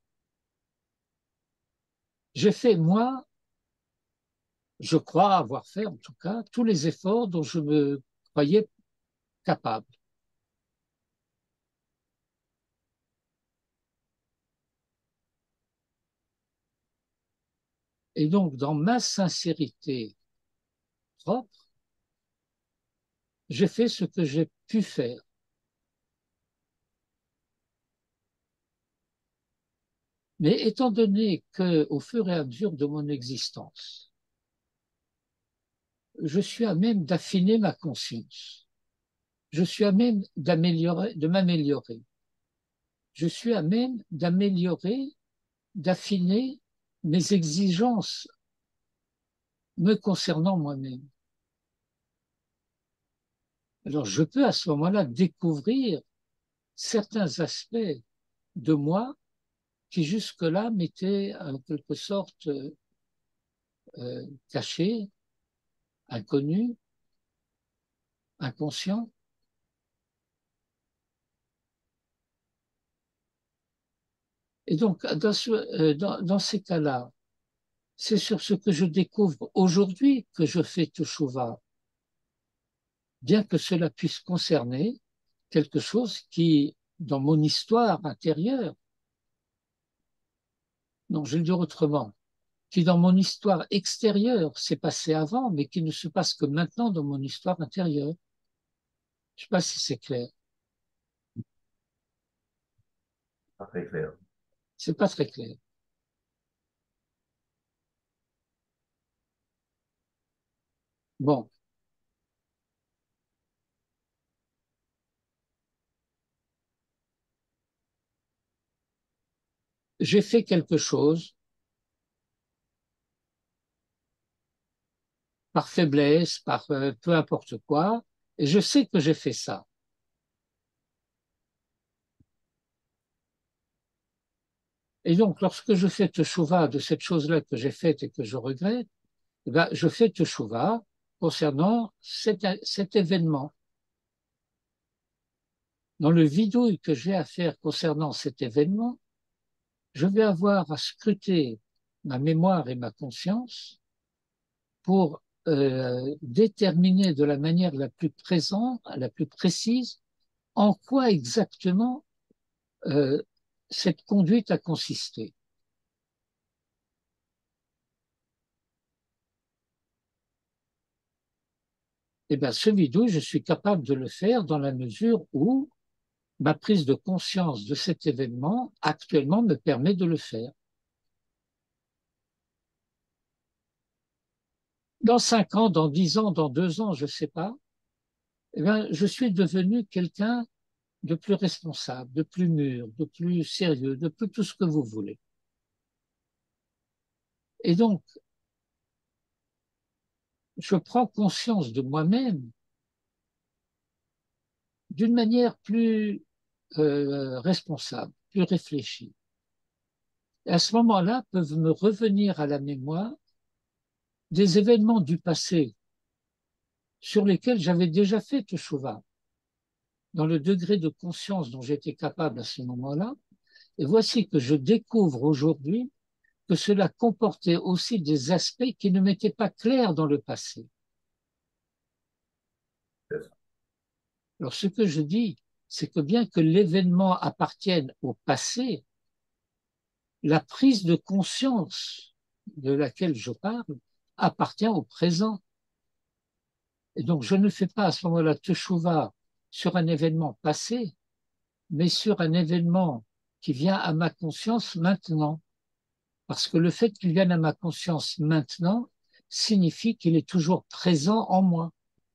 J'ai fait, moi, je crois avoir fait, en tout cas, tous les efforts dont je me croyais capable. Et donc, dans ma sincérité propre, j'ai fait ce que j'ai pu faire. Mais étant donné qu'au fur et à mesure de mon existence, je suis à même d'affiner ma conscience, je suis à même d'améliorer, de m'améliorer, je suis à même d'améliorer, d'affiner mes exigences me concernant moi-même. Alors, je peux à ce moment-là découvrir certains aspects de moi qui jusque-là m'étaient en quelque sorte cachés, inconnus, inconscients. Et donc, dans ces cas-là, c'est sur ce que je découvre aujourd'hui que je fais teshuva, bien que cela puisse concerner quelque chose qui, dans mon histoire intérieure, non, je vais le dire autrement, qui dans mon histoire extérieure s'est passé avant, mais qui ne se passe que maintenant dans mon histoire intérieure. Je ne sais pas si c'est clair. Pas très clair. C'est pas très clair. Bon, j'ai fait quelque chose par faiblesse, par peu importe quoi, et je sais que j'ai fait ça. Ça. Et donc, lorsque je fais teshuva de cette chose-là que j'ai faite et que je regrette, eh ben, je fais teshuva concernant cet événement. Dans le vidouille que j'ai à faire concernant cet événement, je vais avoir à scruter ma mémoire et ma conscience pour déterminer de la manière la plus présente, la plus précise, en quoi exactement euh, cette conduite a consisté. Eh bien, ce vidouille, je suis capable de le faire dans la mesure où ma prise de conscience de cet événement actuellement me permet de le faire. Dans 5 ans, dans 10 ans, dans 2 ans, je ne sais pas, eh bien, je suis devenu quelqu'un de plus responsable, de plus mûr, de plus sérieux, de plus tout ce que vous voulez. Et donc, je prends conscience de moi-même d'une manière plus responsable, plus réfléchie. Et à ce moment-là, peuvent me revenir à la mémoire des événements du passé sur lesquels j'avais déjà fait teshuva, dans le degré de conscience dont j'étais capable à ce moment-là. Et voici que je découvre aujourd'hui que cela comportait aussi des aspects qui ne m'étaient pas clairs dans le passé. Alors ce que je dis, c'est que bien que l'événement appartienne au passé, la prise de conscience de laquelle je parle appartient au présent. Et donc je ne fais pas à ce moment-là teshuva sur un événement passé, mais sur un événement qui vient à ma conscience maintenant. Parce que le fait qu'il vienne à ma conscience maintenant signifie qu'il est toujours présent en moi.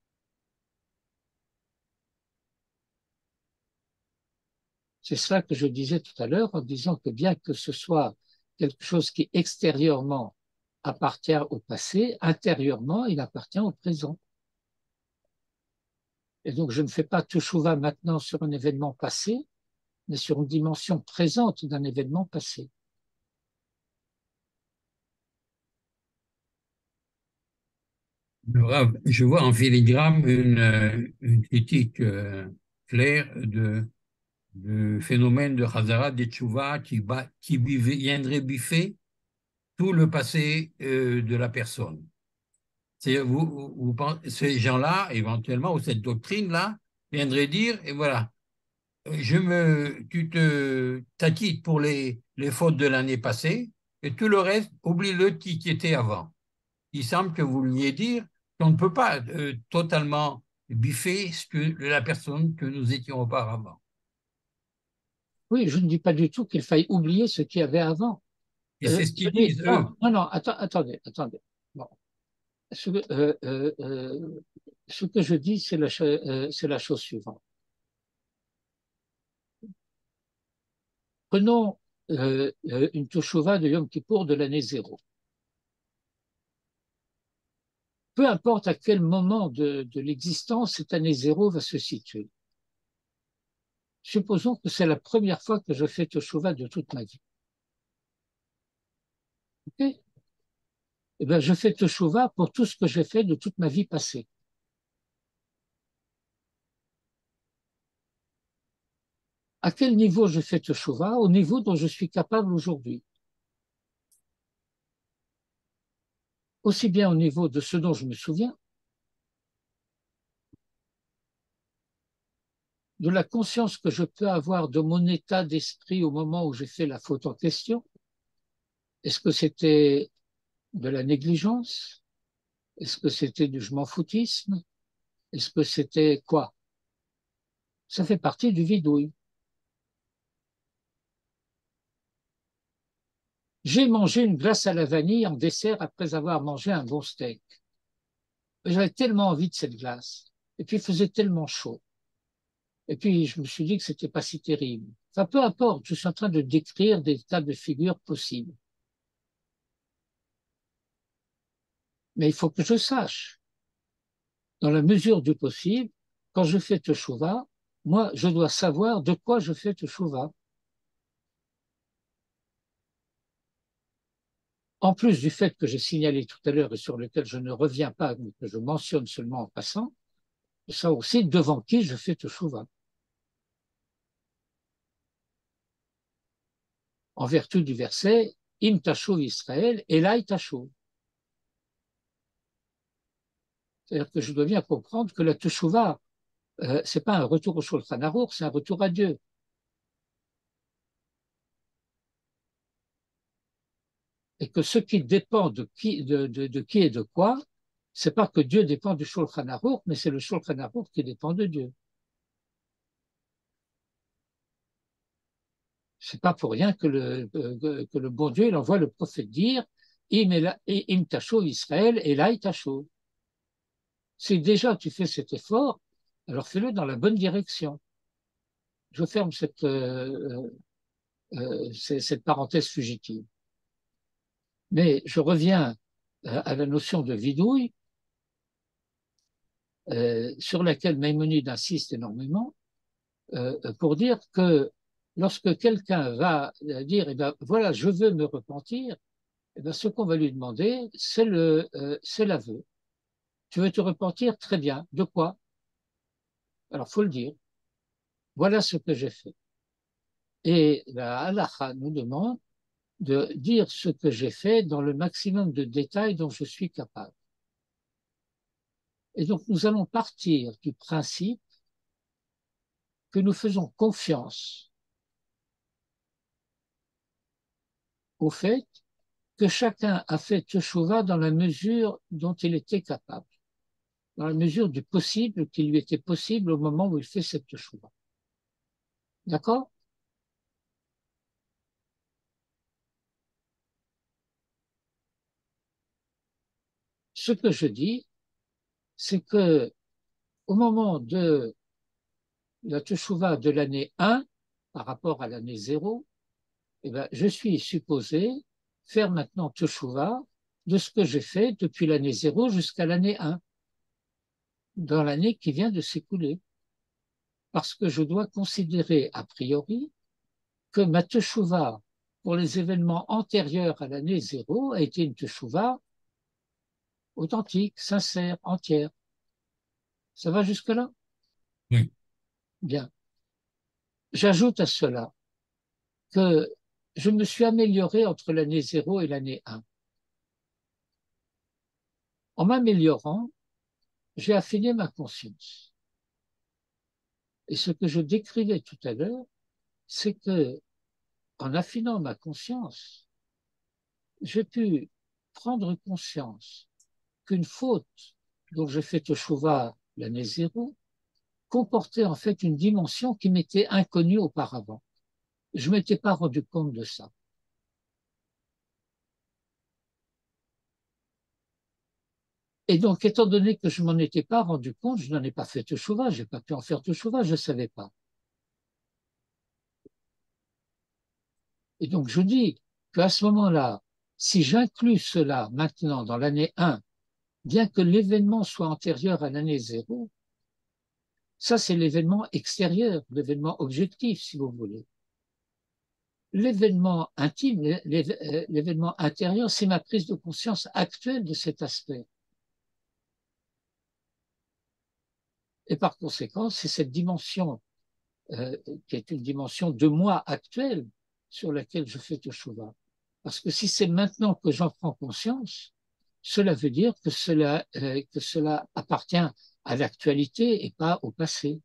C'est cela que je disais tout à l'heure en disant que bien que ce soit quelque chose qui extérieurement appartient au passé, intérieurement, il appartient au présent. Et donc, je ne fais pas teshuva maintenant sur un événement passé, mais sur une dimension présente d'un événement passé. Je vois en filigrane une critique claire du phénomène de Hazara de Tchouva qui viendrait biffer tout le passé de la personne. Ces gens-là, éventuellement, ou cette doctrine-là, viendrait dire, et voilà, tu t'acquittes pour les fautes de l'année passée, et tout le reste, oublie-le qui était avant. Il semble que vous vouliez dire qu'on ne peut pas totalement biffer la personne que nous étions auparavant. Oui, je ne dis pas du tout qu'il faille oublier ce qu'il y avait avant. Et c'est ce Je qu'ils dis, disent, eux. non, non, non, attendez. Bon. Ce que je dis, c'est la chose suivante. Prenons une teshuva de Yom Kippour de l'année 0. Peu importe à quel moment de l'existence cette année 0 va se situer. Supposons que c'est la première fois que je fais teshuva de toute ma vie. Okay. Eh bien, je fais teshuva pour tout ce que j'ai fait de toute ma vie passée. À quel niveau je fais teshuva? Au niveau dont je suis capable aujourd'hui. Aussi bien au niveau de ce dont je me souviens, de la conscience que je peux avoir de mon état d'esprit au moment où j'ai fait la faute en question. Est-ce que c'était de la négligence? Est-ce que c'était du je m'en foutisme? Est-ce que c'était quoi? Ça fait partie du vidouille. J'ai mangé une glace à la vanille en dessert après avoir mangé un bon steak. J'avais tellement envie de cette glace. Et puis il faisait tellement chaud. Et puis je me suis dit que c'était pas si terrible. Enfin, peu importe, je suis en train de décrire des tas de figures possibles. Mais il faut que je sache, dans la mesure du possible, quand je fais teshuva, moi, je dois savoir de quoi je fais teshuva. en plus du fait que j'ai signalé tout à l'heure et sur lequel je ne reviens pas, mais que je mentionne seulement en passant, ça aussi devant qui je fais teshuva. En vertu du verset Im tashuv Israël, Elai tashuv. C'est-à-dire que je dois bien comprendre que la teshuva, c'est pas un retour au Shulchan Aruch, c'est un retour à Dieu. Et que ce qui dépend de qui et de quoi, c'est pas que Dieu dépend du Shulchan Aruch, mais c'est le Shulchan Aruch qui dépend de Dieu. C'est pas pour rien que le bon Dieu il envoie le prophète dire Im tashuv Israël, Elai tashuv. Si déjà tu fais cet effort, alors fais-le dans la bonne direction. Je ferme cette parenthèse fugitive. Mais je reviens à la notion de vidouille, sur laquelle Maïmonide insiste énormément, pour dire que lorsque quelqu'un va dire, eh ben, voilà, je veux me repentir, eh ben, ce qu'on va lui demander, c'est l'aveu. Tu veux te repentir? Très bien. De quoi? Alors, faut le dire. Voilà ce que j'ai fait. Et la halakha nous demande de dire ce que j'ai fait dans le maximum de détails dont je suis capable. Et donc, nous allons partir du principe que nous faisons confiance au fait que chacun a fait teshuva dans la mesure dont il était capable, dans la mesure du possible qui lui était possible au moment où il fait cette teshuva. D'accord? Ce que je dis, c'est que au moment de la teshuva de l'année 1 par rapport à l'année 0, eh ben, je suis supposé faire maintenant teshuva de ce que j'ai fait depuis l'année 0 jusqu'à l'année 1, dans l'année qui vient de s'écouler. Parce que je dois considérer a priori que ma teshuva pour les événements antérieurs à l'année 0 a été une teshuva authentique, sincère, entière. Ça va jusque-là? Oui. Bien. J'ajoute à cela que je me suis amélioré entre l'année 0 et l'année 1. En m'améliorant, j'ai affiné ma conscience. Et ce que je décrivais tout à l'heure, c'est que, en affinant ma conscience, j'ai pu prendre conscience qu'une faute dont j'ai fait teshuva l'année 0 comportait en fait une dimension qui m'était inconnue auparavant. Je ne m'étais pas rendu compte de ça. Et donc, étant donné que je ne m'en étais pas rendu compte, je n'en ai pas fait teshuva, je n'ai pas pu en faire teshuva, je ne savais pas. Et donc, je dis qu'à ce moment-là, si j'inclus cela maintenant dans l'année 1, bien que l'événement soit antérieur à l'année 0, ça c'est l'événement extérieur, l'événement objectif, si vous voulez. L'événement intime, l'événement intérieur, c'est ma prise de conscience actuelle de cet aspect. Et par conséquent, c'est cette dimension qui est une dimension de moi actuelle sur laquelle je fais teshuva. Parce que si c'est maintenant que j'en prends conscience, cela veut dire que cela appartient à l'actualité et pas au passé.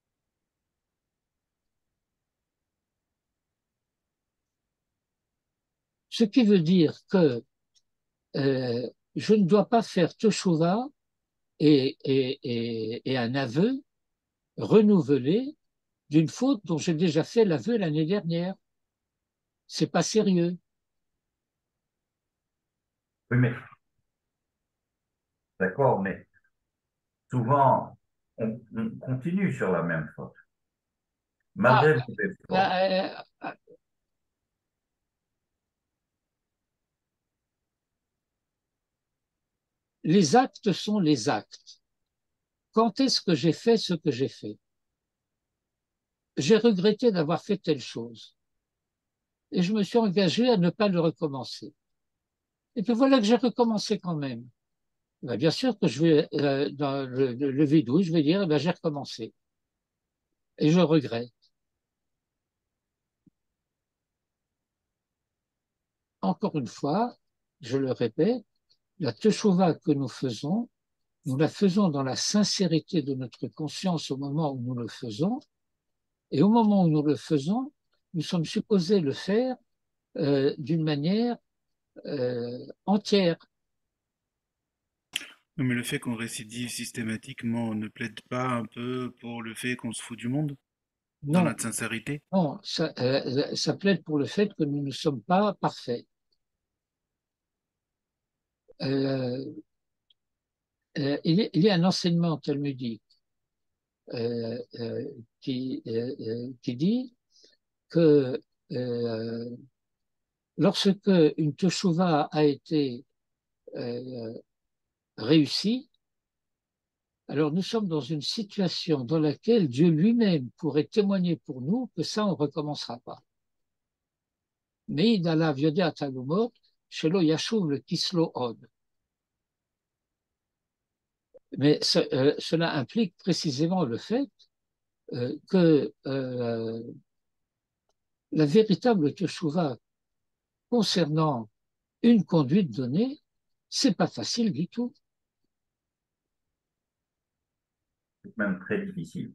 Ce qui veut dire que je ne dois pas faire teshuva et un aveu renouvelé d'une faute dont j'ai déjà fait l'aveu l'année dernière. C'est pas sérieux. Oui, mais d'accord, mais souvent, on continue sur la même faute, Ah, malgré vos efforts. les actes sont les actes. Quand est-ce que j'ai fait ce que j'ai fait? J'ai regretté d'avoir fait telle chose et je me suis engagé à ne pas le recommencer. Et puis voilà que j'ai recommencé quand même. Ben, bien sûr que je vais, dans le vidouille, je vais dire, eh ben, j'ai recommencé. Et je regrette. Encore une fois, je le répète, la teshuva que nous la faisons dans la sincérité de notre conscience au moment où nous le faisons. Et au moment où nous le faisons, nous sommes supposés le faire d'une manière entière. Mais le fait qu'on récidive systématiquement ne plaide pas un peu pour le fait qu'on se fout du monde dans Non, notre sincérité? non, ça plaide pour le fait que nous ne sommes pas parfaits. Euh, il y a un enseignement talmudique euh, euh, qui dit que euh, lorsque une teshuva a été euh, réussie, alors nous sommes dans une situation dans laquelle Dieu lui-même pourrait témoigner pour nous que ça, on ne recommencera pas. Mais dans Yodia Talumot, Shelo Yashuv le Kislo Od. Mais cela implique précisément le fait que la véritable teshuva concernant une conduite donnée, c'est pas facile du tout. C'est même très difficile.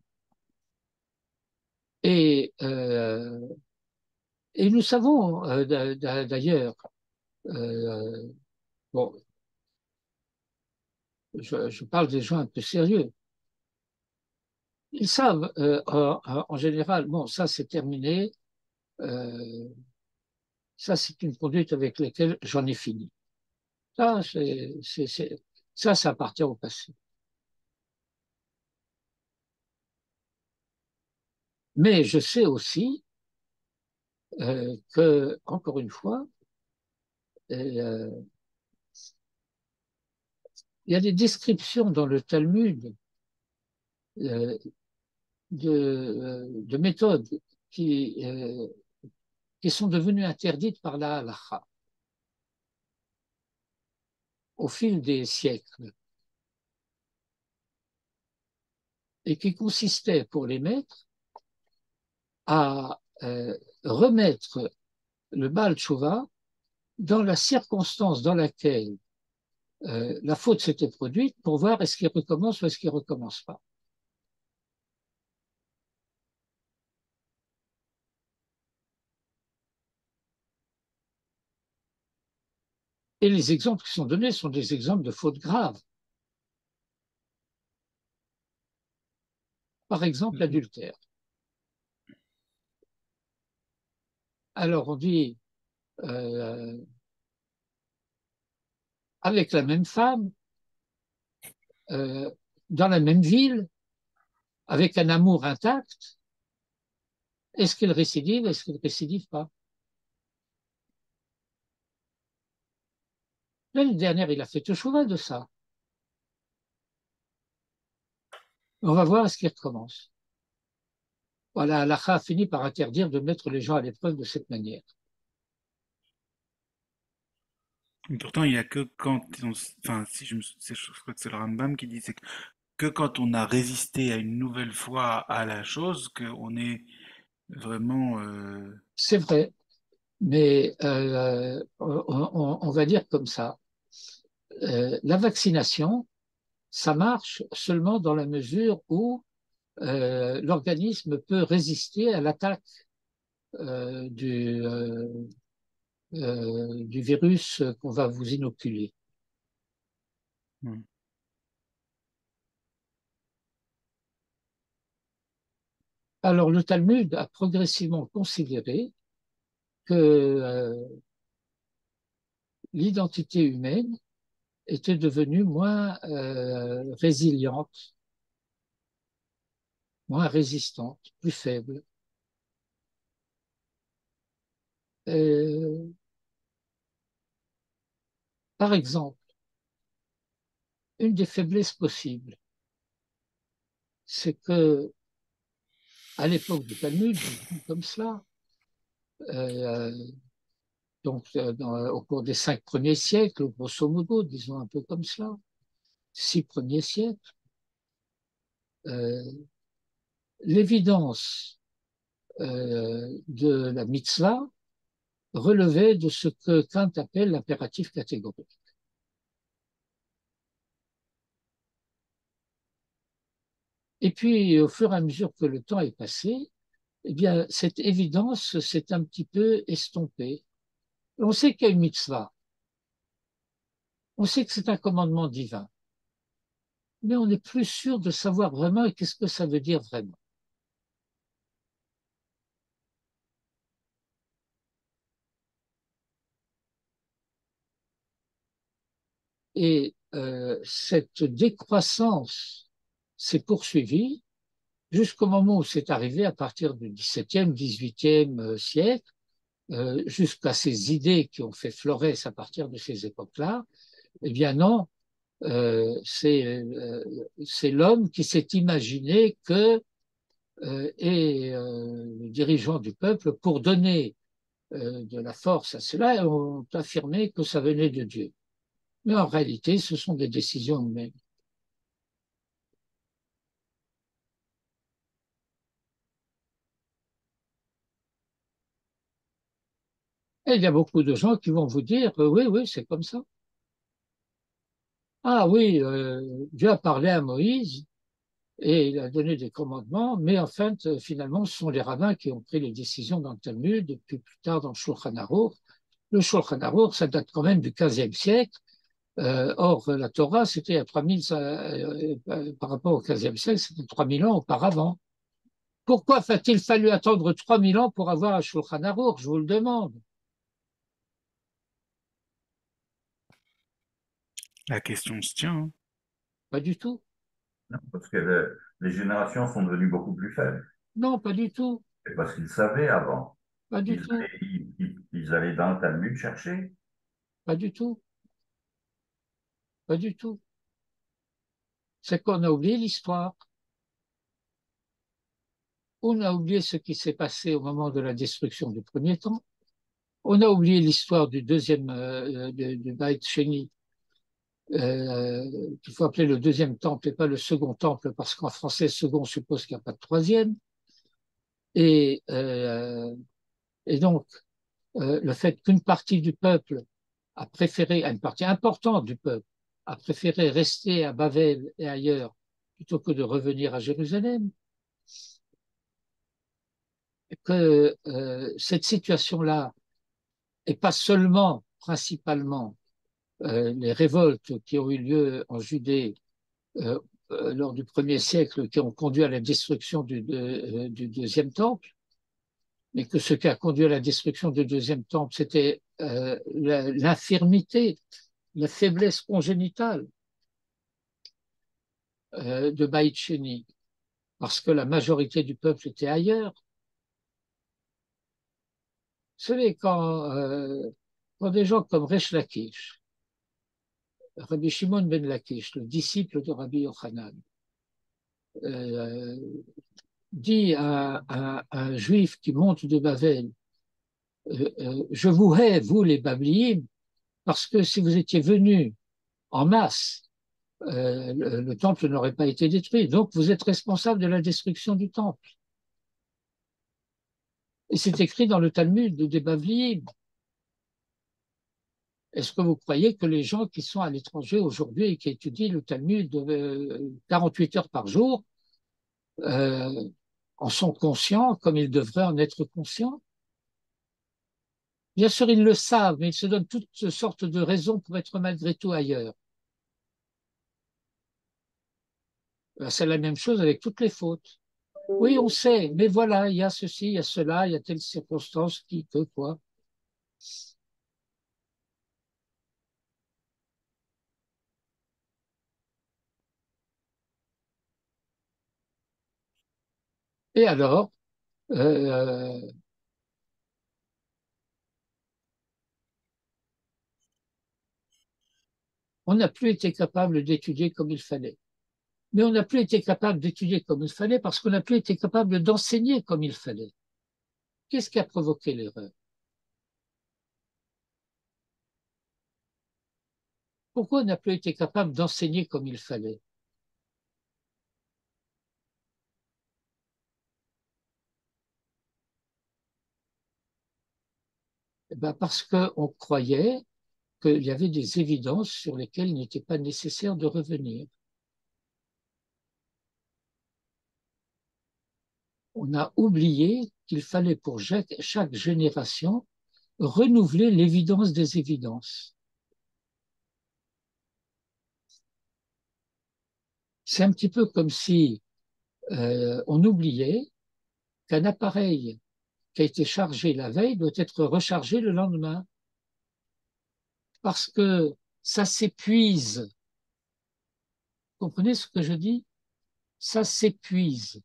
Et, et nous savons d'ailleurs, euh, bon, je parle des gens un peu sérieux, ils savent en général, bon, ça c'est terminé, euh, ça c'est une conduite avec laquelle j'en ai fini. Ça, ça appartient au passé. Mais je sais aussi que, encore une fois, euh, il y a des descriptions dans le Talmud euh, de méthodes qui sont devenues interdites par la halakha au fil des siècles et qui consistaient pour les maîtres à remettre le Baal Tshuva dans la circonstance dans laquelle la faute s'était produite pour voir est-ce qu'il recommence ou est-ce qu'il ne recommence pas. Et les exemples qui sont donnés sont des exemples de fautes graves. Par exemple, l'adultère. Alors on dit, euh, avec la même femme, euh, dans la même ville, avec un amour intact, est-ce qu'il récidive, est-ce qu'il ne récidive pas? L'année dernière, il a fait teshuva de ça. On va voir est-ce qu'il recommence. Voilà, l'Alaha a fini par interdire de mettre les gens à l'épreuve de cette manière. Pourtant, il n'y a que quand enfin, si je crois que c'est le Rambam qui dit, c'est que quand on a résisté à une nouvelle fois à la chose, qu'on est vraiment, C'est vrai, mais on va dire comme ça. La vaccination, ça marche seulement dans la mesure où l'organisme peut résister à l'attaque du virus qu'on va vous inoculer. hmm. Alors le Talmud a progressivement considéré que l'identité humaine était devenue moins résiliente, moins résistante, plus faible. Euh, Par exemple, une des faiblesses possibles, c'est que à l'époque du Talmud, comme cela, euh, donc au cours des 5 premiers siècles, grosso modo, disons un peu comme cela, 6 premiers siècles, euh, l'évidence de la mitzvah relevait de ce que Kant appelle l'impératif catégorique. Et puis, au fur et à mesure que le temps est passé, eh bien, cette évidence s'est un petit peu estompée. On sait qu'il y a une mitzvah, on sait que c'est un commandement divin, mais on n'est plus sûr de savoir vraiment qu'est-ce que ça veut dire vraiment. Et cette décroissance s'est poursuivie jusqu'au moment où c'est arrivé à partir du XVIIe, XVIIIe siècle, jusqu'à ces idées qui ont fait florès à partir de ces époques-là. Eh bien non, c'est l'homme qui s'est imaginé que le dirigeant du peuple, pour donner de la force à cela, ont affirmé que ça venait de Dieu. Mais en réalité, ce sont des décisions humaines. Et il y a beaucoup de gens qui vont vous dire, oui, oui, c'est comme ça. Ah oui, Dieu a parlé à Moïse et il a donné des commandements, mais en fait, finalement, ce sont les rabbins qui ont pris les décisions dans le Talmud, et puis plus tard dans le Shulchan Aruch. Le Shulchan Aruch, ça date quand même du XVe siècle. Or, la Torah, c'était à 3000, par rapport au XVe siècle, c'était 3000 ans auparavant. Pourquoi a-t-il fallu attendre 3000 ans pour avoir un Shulchan Aruch? Je vous le demande. La question se tient, hein. Pas du tout. Non, parce que les générations sont devenues beaucoup plus faibles. Non, pas du tout. Et parce qu'ils savaient avant. Pas du tout. Ils allaient dans le Talmud chercher. Pas du tout. Pas du tout. C'est qu'on a oublié l'histoire. On a oublié ce qui s'est passé au moment de la destruction du premier temple. On a oublié l'histoire du deuxième, du Beit Sheni, qu'il faut appeler le deuxième temple et pas le second temple, parce qu'en français, second suppose qu'il n'y a pas de troisième. Et, euh, et donc, le fait qu'une partie du peuple a préféré, une partie importante du peuple, a préféré rester à Babel et ailleurs plutôt que de revenir à Jérusalem, que cette situation-là, et pas seulement, principalement, les révoltes qui ont eu lieu en Judée euh, lors du premier siècle, qui ont conduit à la destruction du deuxième temple, mais que ce qui a conduit à la destruction du deuxième temple, c'était l'infirmité, la faiblesse congénitale de Beit Sheni, parce que la majorité du peuple était ailleurs. Vous savez, quand des gens comme Resh Lakish, Rabbi Shimon ben Lakish, le disciple de Rabbi Yochanan, euh, dit à un juif qui monte de Babel, je vous hais, vous les Bablim, parce que si vous étiez venus en masse, le temple n'aurait pas été détruit. Donc vous êtes responsable de la destruction du temple. Et c'est écrit dans le Talmud des Bavliim. Est-ce que vous croyez que les gens qui sont à l'étranger aujourd'hui et qui étudient le Talmud 48 heures par jour euh, en sont conscients comme ils devraient en être conscients? Bien sûr, ils le savent, mais ils se donnent toutes sortes de raisons pour être malgré tout ailleurs. C'est la même chose avec toutes les fautes. Oui, on sait, mais voilà, il y a ceci, il y a cela, il y a telle circonstance qui, que, quoi. Et alors, euh, on n'a plus été capable d'étudier comme il fallait. Mais on n'a plus été capable d'étudier comme il fallait parce qu'on n'a plus été capable d'enseigner comme il fallait. Qu'est-ce qui a provoqué l'erreur? Pourquoi on n'a plus été capable d'enseigner comme il fallait? Eh ben parce qu'on croyait qu'il y avait des évidences sur lesquelles il n'était pas nécessaire de revenir. On a oublié qu'il fallait pour chaque génération renouveler l'évidence des évidences. C'est un petit peu comme si on oubliait qu'un appareil qui a été chargé la veille doit être rechargé le lendemain parce que ça s'épuise. Vous comprenez ce que je dis? Ça s'épuise.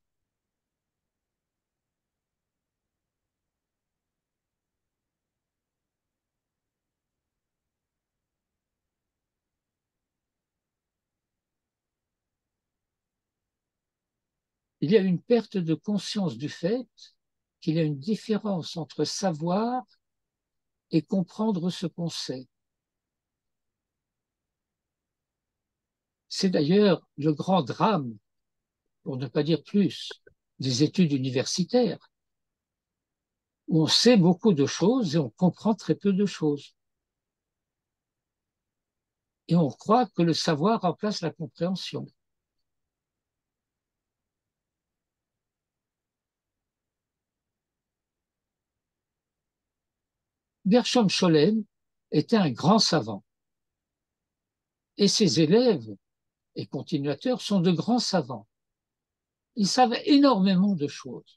Il y a une perte de conscience du fait qu'il y a une différence entre savoir et comprendre ce qu'on sait. C'est d'ailleurs le grand drame, pour ne pas dire plus, des études universitaires, où on sait beaucoup de choses et on comprend très peu de choses. Et on croit que le savoir remplace la compréhension. Gershom Scholem était un grand savant. Et ses élèves et continuateurs sont de grands savants. Ils savent énormément de choses.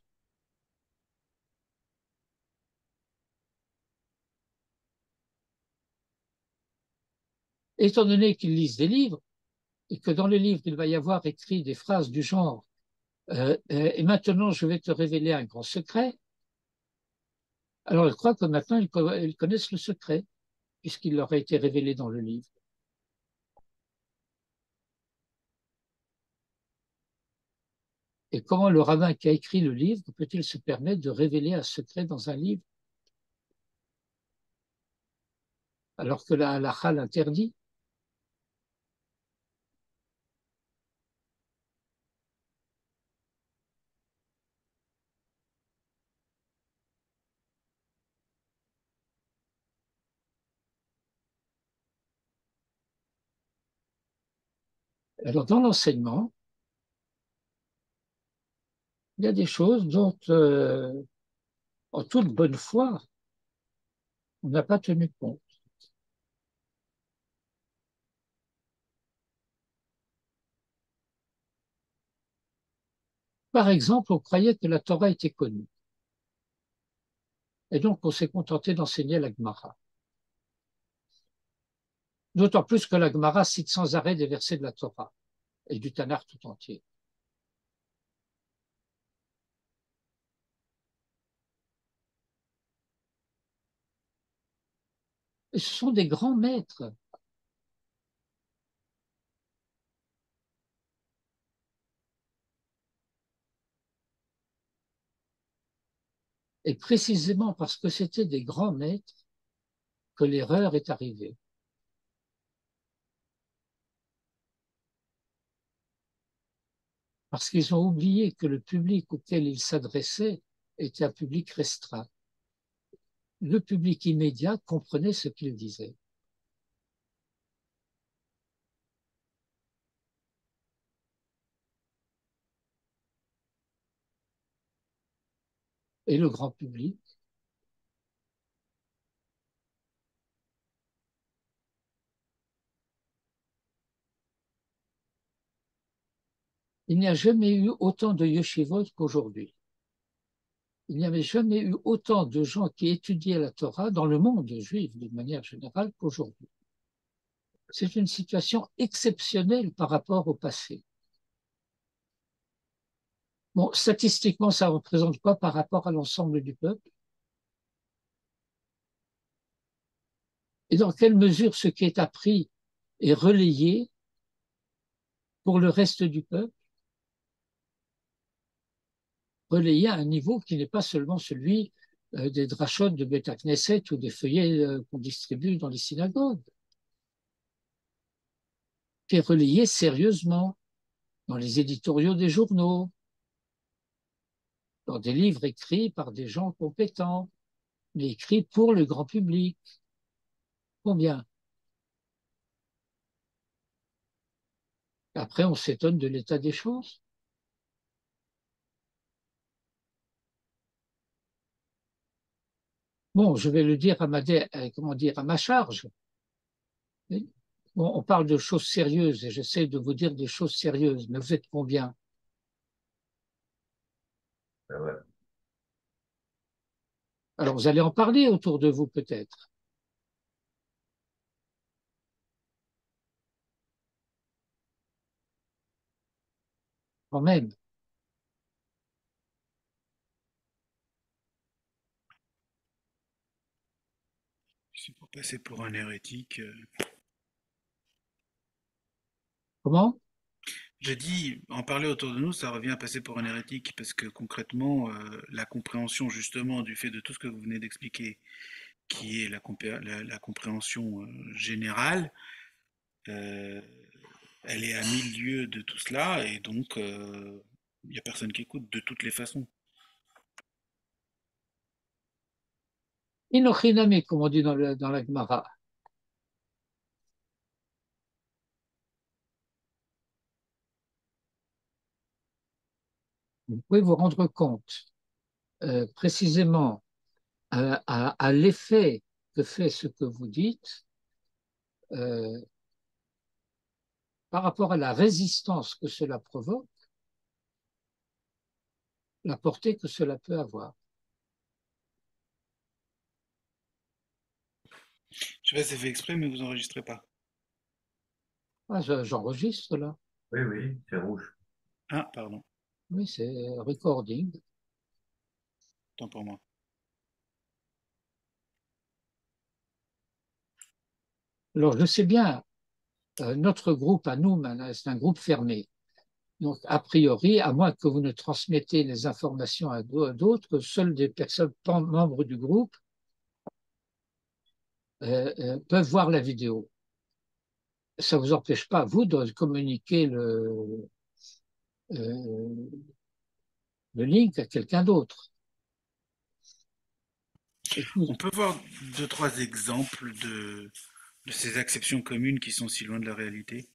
Étant donné qu'ils lisent des livres, et que dans les livres, il va y avoir écrit des phrases du genre et maintenant, je vais te révéler un grand secret. Alors, je crois que maintenant, ils connaissent le secret, puisqu'il leur a été révélé dans le livre. Et comment le rabbin qui a écrit le livre peut-il se permettre de révéler un secret dans un livre, alors que la halakha l'interdit? Alors, dans l'enseignement, il y a des choses dont, en toute bonne foi, on n'a pas tenu compte. Par exemple, on croyait que la Torah était connue. Et donc, on s'est contenté d'enseigner la Gemara. D'autant plus que la Gemara cite sans arrêt des versets de la Torah et du Tanakh tout entier. Et ce sont des grands maîtres. Et précisément parce que c'était des grands maîtres que l'erreur est arrivée. Parce qu'ils ont oublié que le public auquel ils s'adressaient était un public restreint. Le public immédiat comprenait ce qu'ils disaient. Et le grand public, il n'y a jamais eu autant de yeshivot qu'aujourd'hui. Il n'y avait jamais eu autant de gens qui étudiaient la Torah dans le monde juif d'une manière générale qu'aujourd'hui. C'est une situation exceptionnelle par rapport au passé. Bon, statistiquement, ça représente quoi par rapport à l'ensemble du peuple? Et dans quelle mesure ce qui est appris est relayé pour le reste du peuple, relayé à un niveau qui n'est pas seulement celui des drachot de Beth Knesset ou des feuillets qu'on distribue dans les synagogues. qui est relayé sérieusement dans les éditoriaux des journaux, dans des livres écrits par des gens compétents, mais écrits pour le grand public. Combien? Après, on s'étonne de l'état des choses. Bon, je vais le dire à comment dire, à ma charge. Bon, on parle de choses sérieuses et j'essaie de vous dire des choses sérieuses, mais vous êtes combien? C'est vrai. Alors, vous allez en parler autour de vous peut-être. Quand même. C'est pour passer pour un hérétique. Comment? Je dis, en parler autour de nous, ça revient à passer pour un hérétique, parce que concrètement, la compréhension justement du fait de tout ce que vous venez d'expliquer, qui est la compréhension générale, euh, elle est à mille lieues de tout cela, et donc il n'y a personne qui écoute de toutes les façons. Inochinami, comme on dit dans la Gemara. Vous pouvez vous rendre compte précisément à l'effet que fait ce que vous dites euh, par rapport à la résistance que cela provoque, la portée que cela peut avoir. Je sais pas si c'est fait exprès, mais vous enregistrez pas. Ah, j'enregistre là. Oui, oui, c'est rouge. Ah, pardon, Oui, c'est recording. tant pour moi. Alors, je sais bien, notre groupe à nous, c'est un groupe fermé. Donc, a priori, à moins que vous ne transmettez les informations à d'autres, seules des personnes membres du groupe peuvent voir la vidéo. Ça ne vous empêche pas, vous, de communiquer euh, le link à quelqu'un d'autre. On peut voir deux, trois exemples de ces acceptions communes qui sont si loin de la réalité.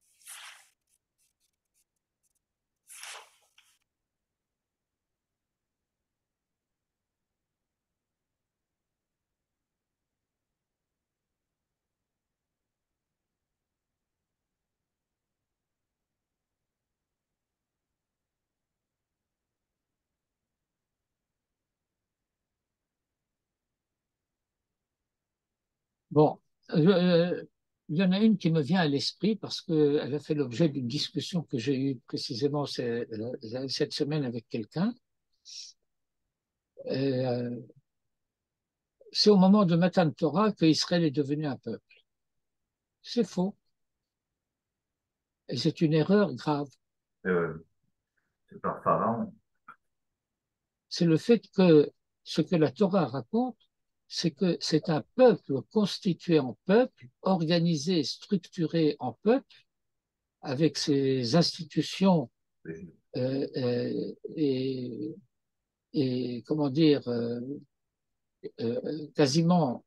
Bon, euh, il y en a une qui me vient à l'esprit parce qu'elle a fait l'objet d'une discussion que j'ai eue précisément cette semaine avec quelqu'un. Euh, c'est au moment de Matan Torah qu'Israël est devenu un peuple. C'est faux. Et c'est une erreur grave. Euh, c'est par Pharaon. C'est le fait que ce que la Torah raconte, c'est que c'est un peuple constitué en peuple, organisé, structuré en peuple, avec ses institutions et, comment dire, quasiment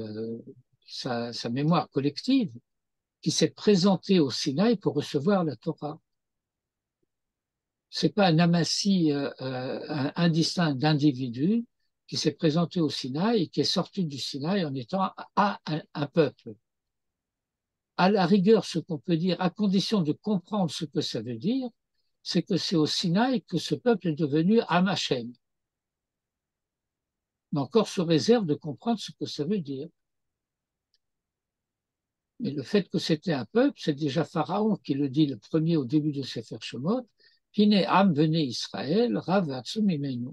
sa mémoire collective, qui s'est présenté au Sinaï pour recevoir la Torah. C'est pas un amassis indistinct d'individus qui s'est présenté au Sinaï et qui est sorti du Sinaï en étant un peuple. À la rigueur, ce qu'on peut dire, à condition de comprendre ce que ça veut dire, c'est que c'est au Sinaï que ce peuple est devenu Hamachem. Mais encore sous réserve de comprendre ce que ça veut dire. Mais le fait que c'était un peuple, c'est déjà Pharaon qui le dit le premier au début de Sefer Shemot, Hine Am venez Israël, Rav Atzum Imenu.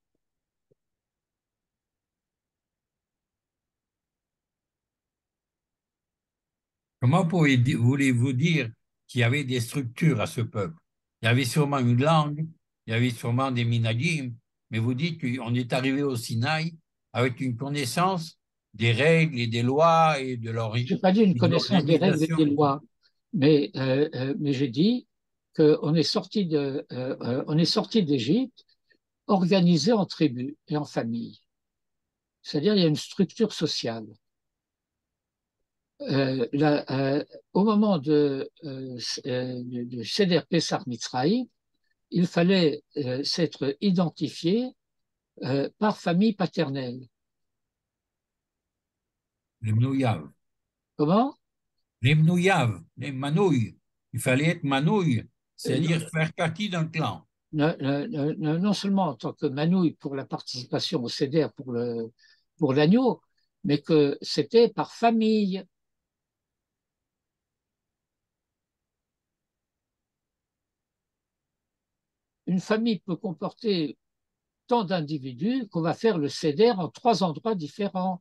Comment voulez-vous dire qu'il y avait des structures à ce peuple? Il y avait sûrement une langue, il y avait sûrement des minagim, mais vous dites qu'on est arrivé au Sinaï avec une connaissance des règles et des lois et de leur Je n'ai pas dit une connaissance des règles et organisation. des lois. Mais j'ai dit qu'on on est sorti d'Égypte organisé en tribus et en familles. C'est-à-dire il y a une structure sociale. Au moment du Seder Pessah Mitzrayim, il fallait s'être identifié par famille paternelle. Les Mnouyav. Comment? Les Mnouyav, les Manouilles. Il fallait être Manouille, non, c'est-à-dire faire partie d'un clan. non seulement en tant que manouille pour la participation au Seder pour l'agneau, mais que c'était par famille. Une famille peut comporter tant d'individus qu'on va faire le Seder en 3 endroits différents.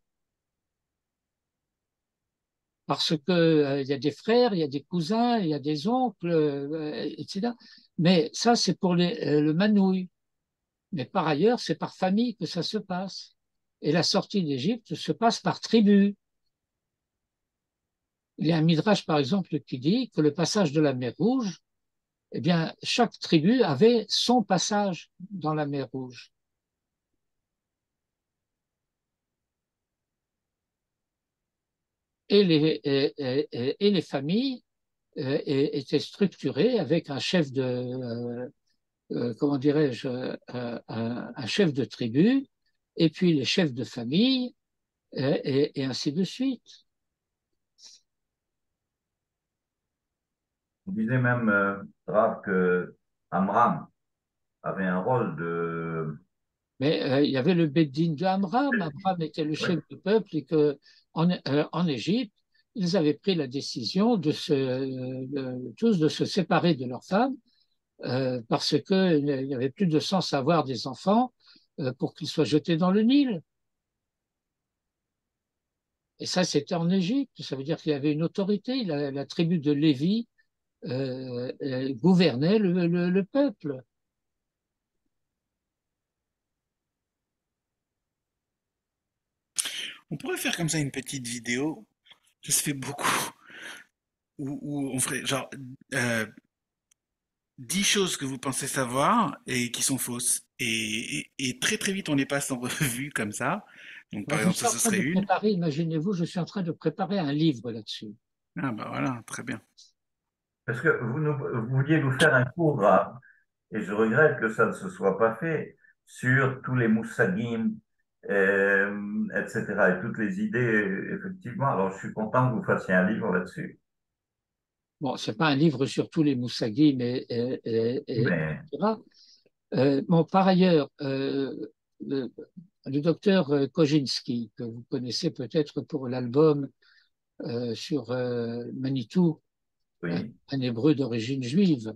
Parce que il y a des frères, il y a des cousins, il y a des oncles, etc. Mais ça, c'est pour le manouille. Mais par ailleurs, c'est par famille que ça se passe. Et la sortie d'Égypte se passe par tribu. Il y a un midrash, par exemple, qui dit que le passage de la mer Rouge, eh bien, chaque tribu avait son passage dans la mer Rouge. Et les familles étaient structurées avec un chef comment dirais-je, un chef de tribu, et puis les chefs de famille, et ainsi de suite. On disait même, Rav, que Amram avait un rôle de... Mais il y avait le Beddin de Amram. Amram était le Ouais. chef du peuple et que en Égypte, ils avaient pris la décision tous de se séparer de leurs femmes parce qu'il n'y avait plus de sens à avoir des enfants pour qu'ils soient jetés dans le Nil. Et ça, c'était en Égypte. Ça veut dire qu'il y avait une autorité. La tribu de Lévi gouvernait le peuple. On pourrait faire comme ça une petite vidéo, ça se fait beaucoup, où on ferait genre euh, 10 choses que vous pensez savoir et qui sont fausses. Et très très vite on les passe en revue comme ça. Donc Alors, par je exemple suis ça en ce train serait de une. préparer, imaginez-vous, je suis en train de préparer un livre là-dessus. Ah bah voilà, très bien. Parce que vous vouliez nous faire un cours, Rav, et je regrette que ça ne se soit pas fait sur tous les moussagim, etc., et toutes les idées, effectivement. Alors, je suis content que vous fassiez un livre là-dessus. Bon, c'est pas un livre sur tous les moussagis, mais Mais etc. Bon, par ailleurs, le, le docteur Kozinski, que vous connaissez peut-être pour l'album sur Manitou, oui, un hébreu d'origine juive,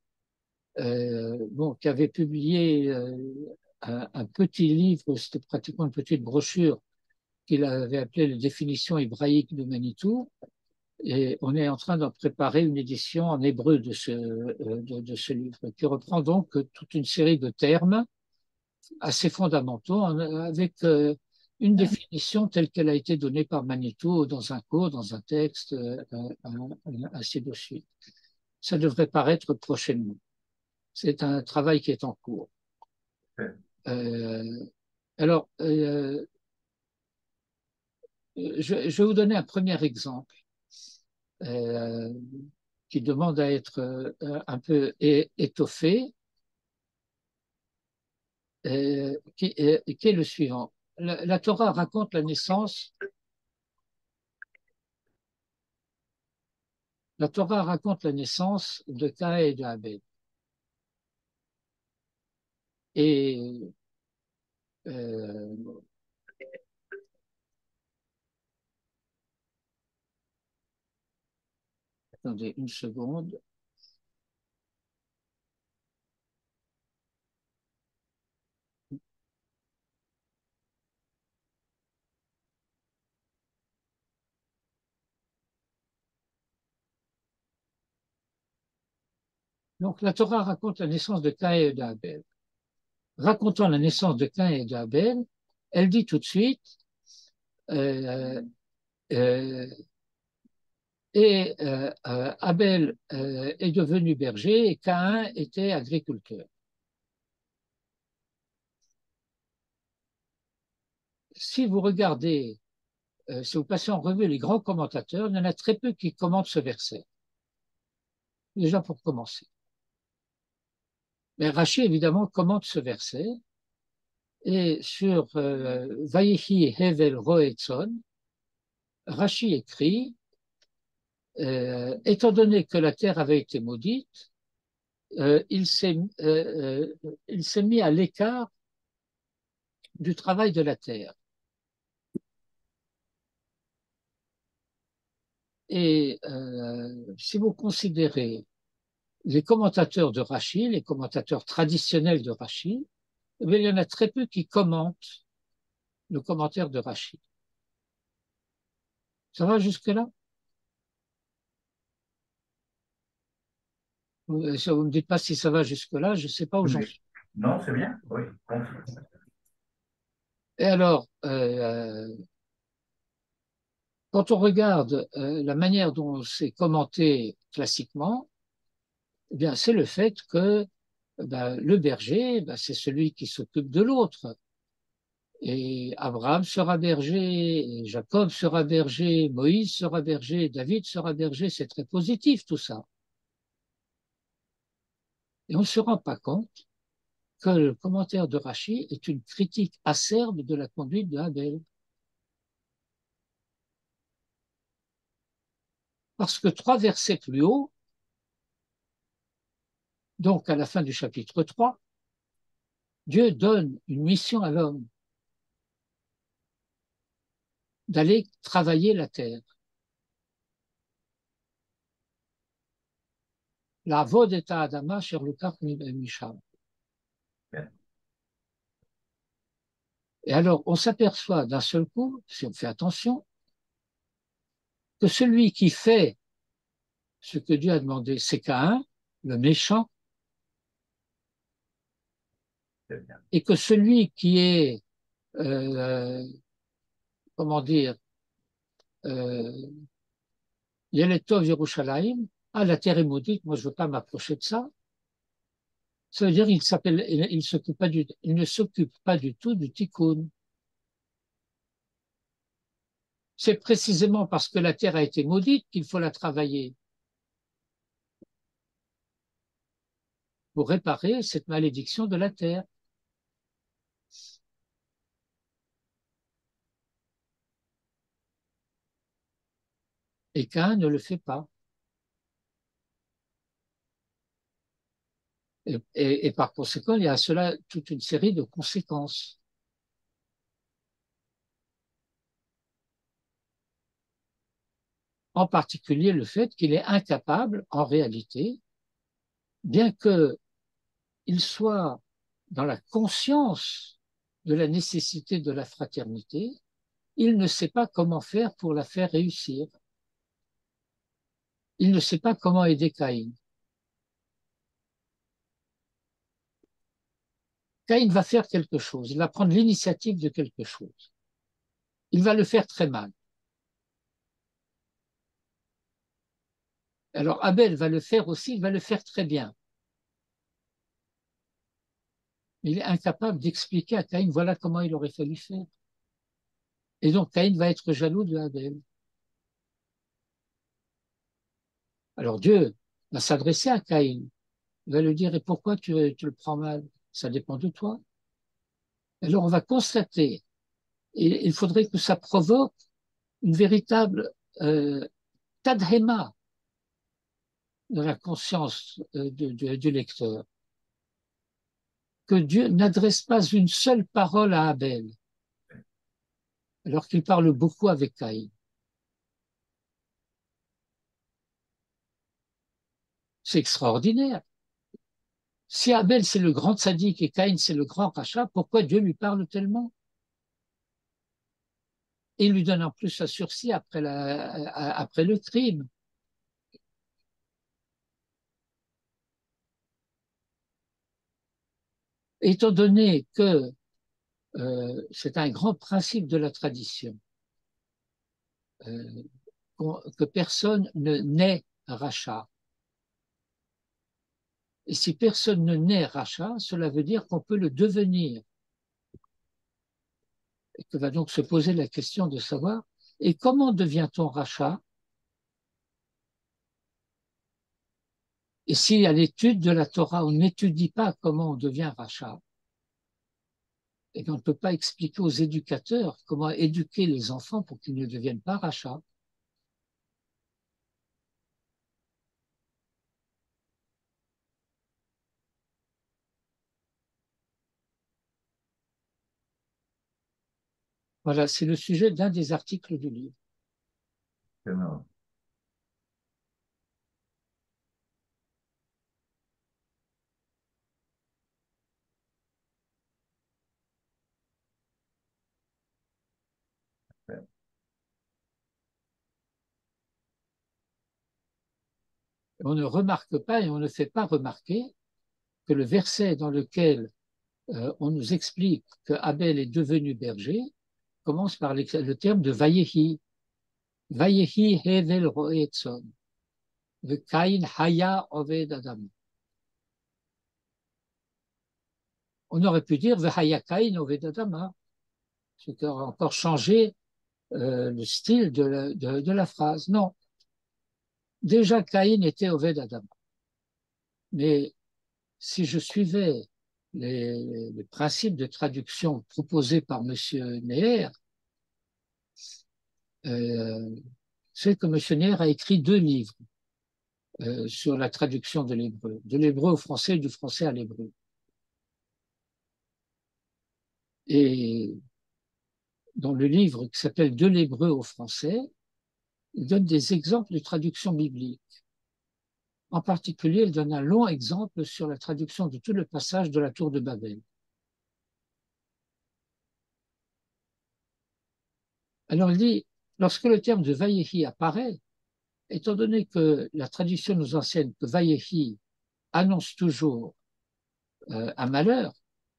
bon, qui avait publié un petit livre, c'était pratiquement une petite brochure qu'il avait appelé les définitions hébraïques de Manitou. Et on est en train d'en préparer une édition en hébreu de ce livre, qui reprend donc toute une série de termes assez fondamentaux, avec une définition telle qu'elle a été donnée par Manitou dans un cours, dans un texte, ainsi de suite. Ça devrait paraître prochainement. C'est un travail qui est en cours. Euh, alors, je vais vous donner un premier exemple euh, qui demande à être un peu étoffé, qui est le suivant. La Torah raconte la Torah raconte la naissance de Caïn et de Abel. Et euh, attendez une seconde. Donc la Torah raconte la naissance de Caïn et d'Abel. Racontant la naissance de Caïn et d'Abel, elle dit tout de suite euh, euh, Et Abel est devenu berger et Caïn était agriculteur. Si vous regardez, si vous passez en revue les grands commentateurs, il y en a très peu qui commentent ce verset. Déjà pour commencer. Mais Rachi, évidemment, commente ce verset. Et sur Vayehi Hevel Roetzon, Rachi écrit étant donné que la terre avait été maudite, il s'est mis à l'écart du travail de la terre. Et si vous considérez les commentateurs de Rachi, les commentateurs traditionnels de Rachi, eh bien, il y en a très peu qui commentent le commentaire de Rachi. Ça va jusque-là? Vous ne me dites pas si ça va jusque-là, je ne sais pas où j'en Oui. suis. Non, c'est bien. Oui. Et alors, quand on regarde la manière dont c'est commenté classiquement, eh bien, c'est le fait que ben, le berger, ben, c'est celui qui s'occupe de l'autre. Et Abraham sera berger, et Jacob sera berger, Moïse sera berger, David sera berger, c'est très positif tout ça. Et on ne se rend pas compte que le commentaire de Rachi est une critique acerbe de la conduite de Abel. Parce que 3 versets plus haut, donc à la fin du chapitre 3, Dieu donne une mission à l'homme d'aller travailler la terre. La vodeta adama sherlukat misham. Et alors, on s'aperçoit d'un seul coup, si on fait attention, que celui qui fait ce que Dieu a demandé, c'est Caïn, le méchant, et que celui qui est, comment dire, Yeletov Yerushalayim, ah, la terre est maudite, moi je ne veux pas m'approcher de ça. Ça veut dire qu'il s'appelle, il ne s'occupe pas du tout du tikkun. C'est précisément parce que la terre a été maudite qu'il faut la travailler pour réparer cette malédiction de la terre. Et Caïn ne le fait pas. Et par conséquent, il y a à cela toute une série de conséquences. En particulier le fait qu'il est incapable, en réalité, bien qu'il soit dans la conscience de la nécessité de la fraternité, il ne sait pas comment faire pour la faire réussir. Il ne sait pas comment aider Caïn. Caïn va faire quelque chose, il va prendre l'initiative de quelque chose. Il va le faire très mal. Alors Abel va le faire aussi, il va le faire très bien. Il est incapable d'expliquer à Caïn, voilà comment il aurait fallu faire. Et donc Caïn va être jaloux de Abel. Alors Dieu va s'adresser à Caïn. Il va lui dire, et pourquoi tu le prends mal? Ça dépend de toi. Alors on va constater, et il faudrait que ça provoque une véritable tadhema dans la conscience du lecteur, que Dieu n'adresse pas une seule parole à Abel, alors qu'il parle beaucoup avec Caïn. C'est extraordinaire. Si Abel c'est le grand sadique et Caïn c'est le grand rachat, pourquoi Dieu lui parle tellement? Et il lui donne en plus un sursis après le crime. Étant donné que c'est un grand principe de la tradition, que personne ne naît rachat. Et si personne ne naît rachat, cela veut dire qu'on peut le devenir. Et que va donc se poser la question de savoir, et comment devient-on rachat? Et si à l'étude de la Torah, on n'étudie pas comment on devient rachat, et qu'on ne peut pas expliquer aux éducateurs comment éduquer les enfants pour qu'ils ne deviennent pas rachats. Voilà, c'est le sujet d'un des articles du livre. Non. On ne remarque pas et on ne fait pas remarquer que le verset dans lequel on nous explique que Abel est devenu berger commence par le terme de Vayehi. Vayehi hevel roetzon. Vekain haya oved adam. On aurait pu dire Vehaya kain oved adam, ce qui aurait encore changé le style de la phrase. Non, déjà Caïn était oved adam. Mais si je suivais les principes de traduction proposés par M. Neher, c'est que M. Neher a écrit 2 livres sur la traduction de l'hébreu au français et du français à l'hébreu. Et dans le livre qui s'appelle De l'hébreu au français, il donne des exemples de traduction biblique. En particulier, il donne un long exemple sur la traduction de tout le passage de la tour de Babel. Alors il dit, lorsque le terme de Vayehi apparaît, étant donné que la tradition nous enseigne que Vayehi annonce toujours un malheur,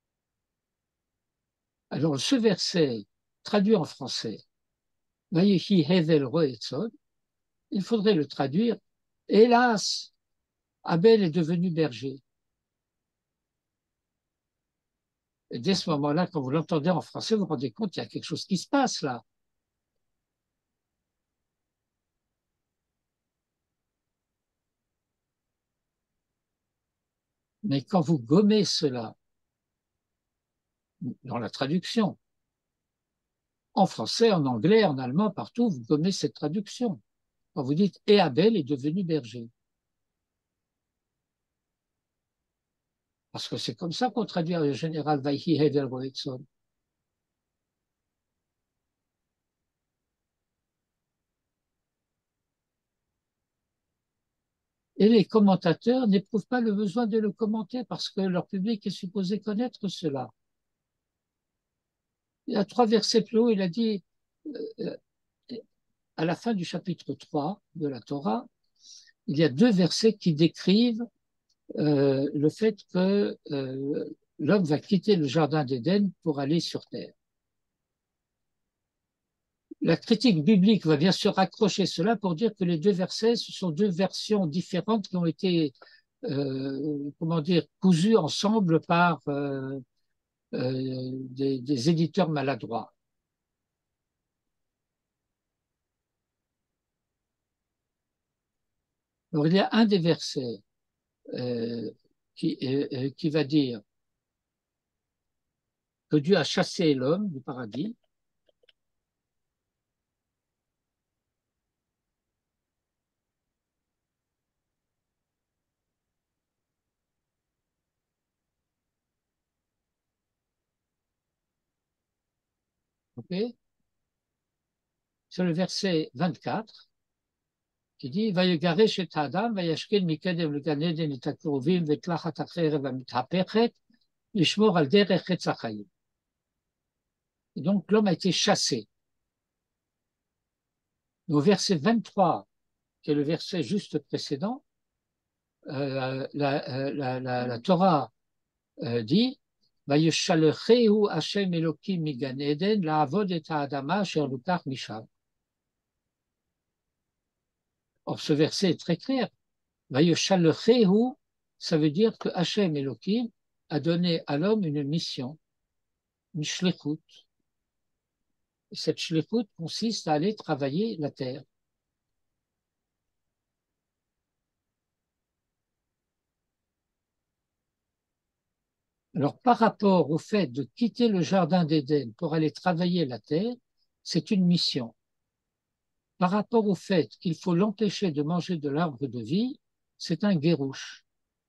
alors ce verset traduit en français Vayehi hevel roetzon, il faudrait le traduire hélas, Abel est devenu berger. Et dès ce moment-là, quand vous l'entendez en français, vous vous rendez compte qu'il y a quelque chose qui se passe là. Mais quand vous gommez cela dans la traduction, en français, en anglais, en allemand, partout, vous gommez cette traduction. Quand vous dites « Et Abel est devenu berger ». Parce que c'est comme ça qu'on traduit en général « Vaihi Hevel Roetzon ». Et les commentateurs n'éprouvent pas le besoin de le commenter parce que leur public est supposé connaître cela. Il y a 3 versets plus haut, il a dit, à la fin du chapitre 3 de la Torah, il y a 2 versets qui décrivent le fait que l'homme va quitter le jardin d'Éden pour aller sur terre. La critique biblique va bien sûr raccrocher cela pour dire que les 2 versets, ce sont 2 versions différentes qui ont été, comment dire, cousues ensemble par des éditeurs maladroits. Alors, il y a un des versets qui va dire que Dieu a chassé l'homme du paradis. Okay, c'est le verset 24 qui dit Vayegaresh et Adam, Vayashkel Mikedem le Gan Eden et Akruvim, Vetlachat Acherev Amitapechet, Lishmor al Derech Etzachayim. Et donc l'homme a été chassé. Au verset 23, qui est le verset juste précédent, la Torah dit Vayeshalecheu Hashem Elokim Migan Eden, La'avod et Adama, Asher Lukach Misham. Or, ce verset est très clair. Vayoshalchehu, ça veut dire que Hachem Elohim a donné à l'homme une mission, une shlichut. Et cette shlichut consiste à aller travailler la terre. Alors, par rapport au fait de quitter le jardin d'Éden pour aller travailler la terre, c'est une mission. Par rapport au fait qu'il faut l'empêcher de manger de l'arbre de vie, c'est un guérouche.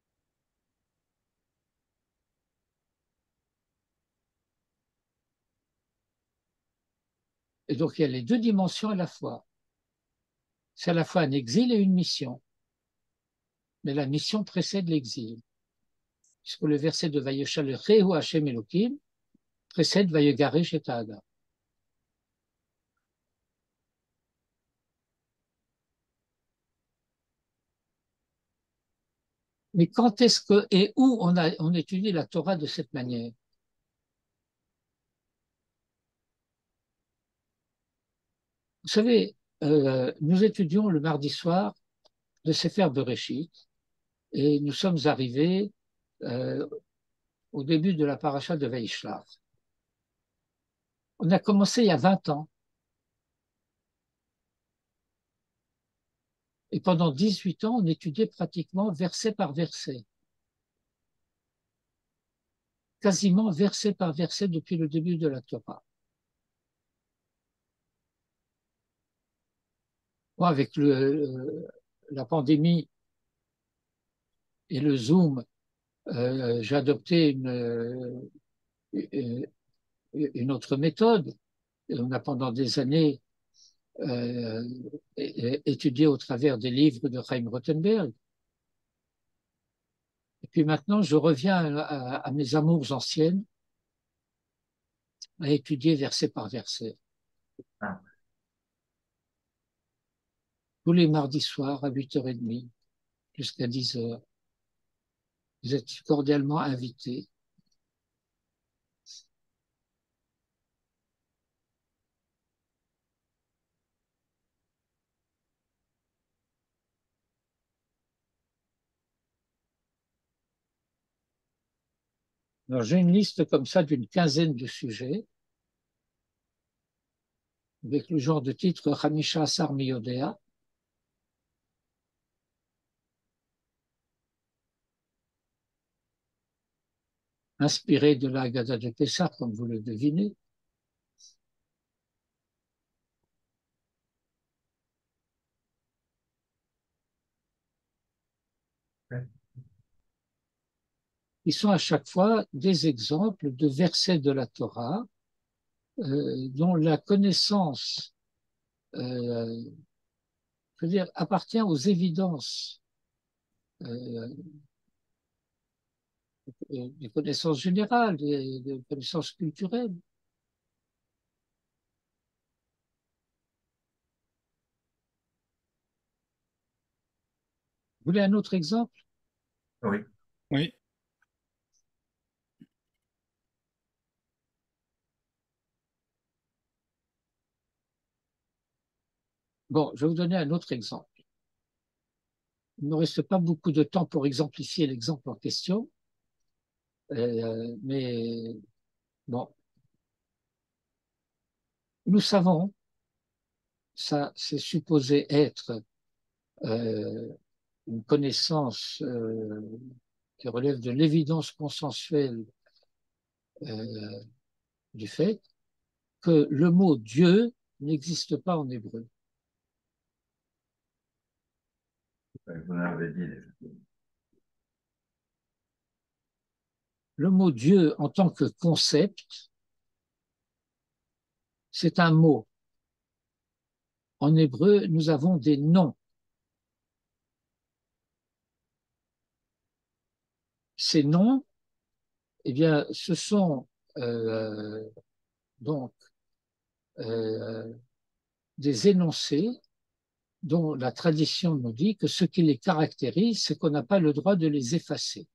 Et donc, il y a les deux dimensions à la fois. C'est à la fois un exil et une mission. Mais la mission précède l'exil. Puisque le verset de Vayoshalchehu Hashem Elohim précède Vayegaresh et Adam. Mais quand est-ce que et où on étudie la Torah de cette manière? Vous savez, nous étudions le mardi soir de Sefer Bereshit et nous sommes arrivés au début de la paracha de Vaishlach. On a commencé il y a 20 ans. Et pendant 18 ans, on étudiait pratiquement verset par verset. Quasiment verset par verset depuis le début de la Torah. Moi, avec la pandémie et le Zoom, j'ai adopté une autre méthode. Et on a pendant des années étudié au travers des livres de Chaim Rothenberg. Et puis maintenant, je reviens à mes amours anciennes, à étudier verset par verset. Ah. Tous les mardis soirs à 8h30 jusqu'à 10h. Vous êtes cordialement invités. Alors, j'ai une liste comme ça d'une quinzaine de sujets, avec le genre de titre Hamisha Asar Miyodea. Inspiré de la Haggadah de Pessah, comme vous le devinez. Ils sont à chaque fois des exemples de versets de la Torah dont la connaissance je veux dire, appartient aux évidences des connaissances générales, des connaissances culturelles. Vous voulez un autre exemple? Oui. Oui. Bon, je vais vous donner un autre exemple. Il ne me reste pas beaucoup de temps pour exemplifier l'exemple en question, mais bon, nous savons, ça c'est supposé être une connaissance qui relève de l'évidence consensuelle du fait que le mot Dieu n'existe pas en hébreu. Vous l'avez dit déjà. Le mot Dieu en tant que concept, c'est un mot. En hébreu, nous avons des noms. Ces noms, eh bien, ce sont donc des énoncés dont la tradition nous dit que ce qui les caractérise, c'est qu'on n'a pas le droit de les effacer.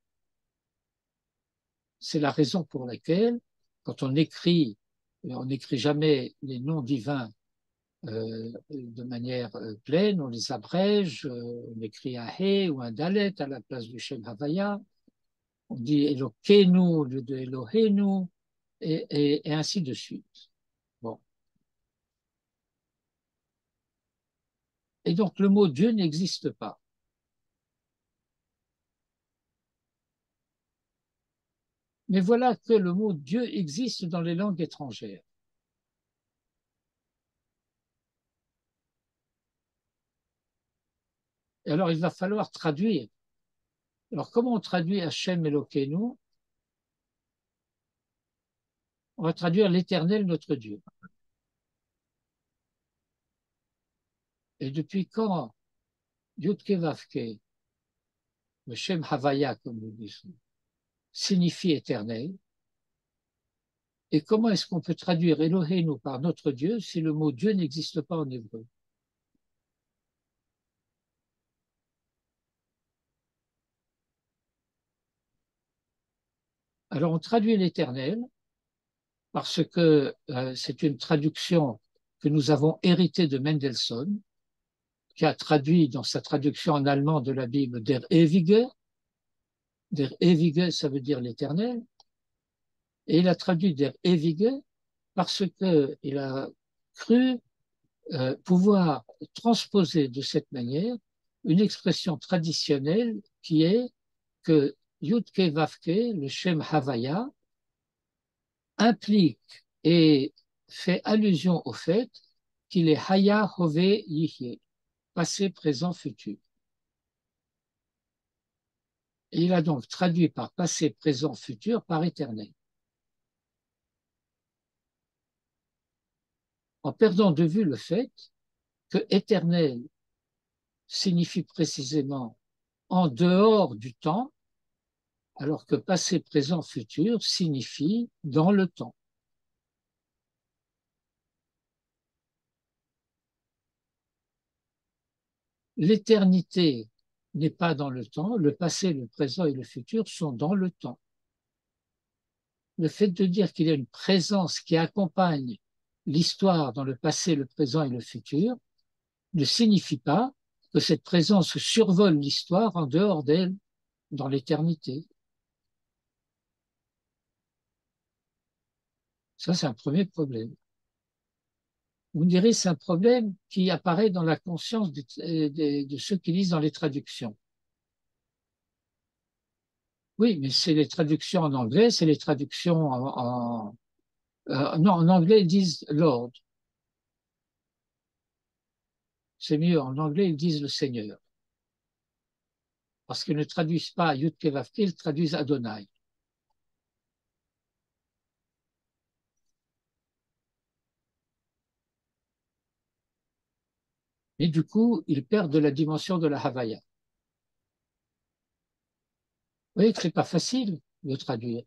C'est la raison pour laquelle, quand on n'écrit jamais les noms divins de manière pleine, on les abrège, on écrit un He ou un Dalet à la place du Shem Havaya, on dit Elokeinu au lieu de Elohenu, et ainsi de suite. Bon. Et donc le mot Dieu n'existe pas. Mais voilà que le mot Dieu existe dans les langues étrangères. Et alors il va falloir traduire. Alors comment on traduit Hachem Elokeinu? On va traduire l'Éternel notre Dieu. Et depuis quand Yudke Vavke, le Shem Havaya, comme nous disons, signifie éternel? Et comment est-ce qu'on peut traduire Eloheinu par notre Dieu si le mot Dieu n'existe pas en hébreu? Alors on traduit l'éternel parce que c'est une traduction que nous avons héritée de Mendelssohn, qui a traduit dans sa traduction en allemand de la Bible Der Ewige. Der Ewige, ça veut dire l'éternel. Et il a traduit Der Ewige parce qu'il a cru pouvoir transposer de cette manière une expression traditionnelle qui est que Yudke Vavke, le Shem Havaya, implique et fait allusion au fait qu'il est Haya Hove Yihye, passé, présent, futur. Et il a donc traduit par passé, présent, futur par éternel. En perdant de vue le fait que éternel signifie précisément en dehors du temps, alors que passé, présent, futur signifie dans le temps. L'éternité n'est pas dans le temps, le passé, le présent et le futur sont dans le temps. Le fait de dire qu'il y a une présence qui accompagne l'histoire dans le passé, le présent et le futur ne signifie pas que cette présence survole l'histoire en dehors d'elle, dans l'éternité. Ça, c'est un premier problème. Vous me direz, c'est un problème qui apparaît dans la conscience de ceux qui lisent dans les traductions. Oui, mais c'est les traductions en anglais, c'est les traductions non, en anglais, ils disent Lord. C'est mieux, en anglais, ils disent le Seigneur. Parce qu'ils ne traduisent pas Yud Kevavke, ils traduisent Adonai. Et du coup, ils perdent la dimension de la Havaya. Vous voyez que c'est pas facile de traduire.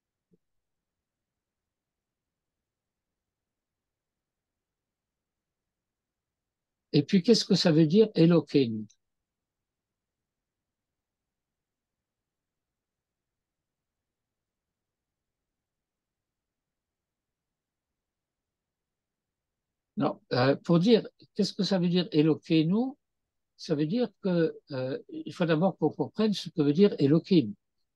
Et puis, qu'est-ce que ça veut dire Elokeinu? Non, pour dire qu'est-ce que ça veut dire Elokeinu, ça veut dire que il faut d'abord qu'on comprenne ce que veut dire Elohim.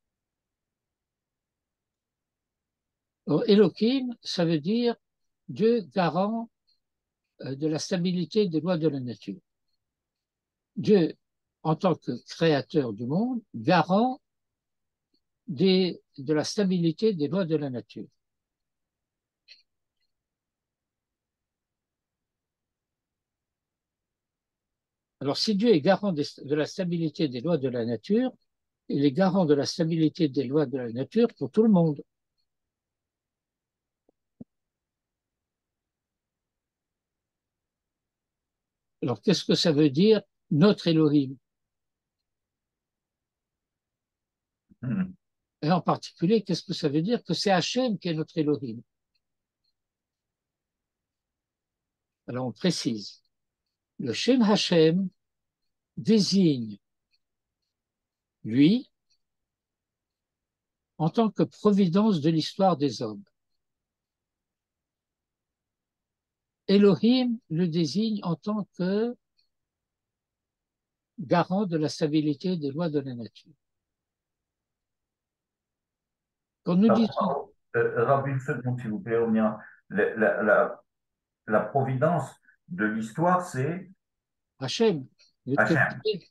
Alors, Elohim, ça veut dire Dieu garant de la stabilité des lois de la nature. Dieu, en tant que créateur du monde, garant de la stabilité des lois de la nature. Alors, si Dieu est garant de la stabilité des lois de la nature, il est garant de la stabilité des lois de la nature pour tout le monde. Alors, qu'est-ce que ça veut dire notre Elohim? Et en particulier, qu'est-ce que ça veut dire que c'est Hachem qui est notre Elohim? Alors, on précise. Le Shem Hachem désigne lui en tant que providence de l'histoire des hommes. Elohim le désigne en tant que garant de la stabilité des lois de la nature. Quand nous Pardon, disons pardon. Rabbi, une seconde, s'il vous plaît, on y a- la providence de l'histoire, c'est Hachem, le Dieu Hachem. créé,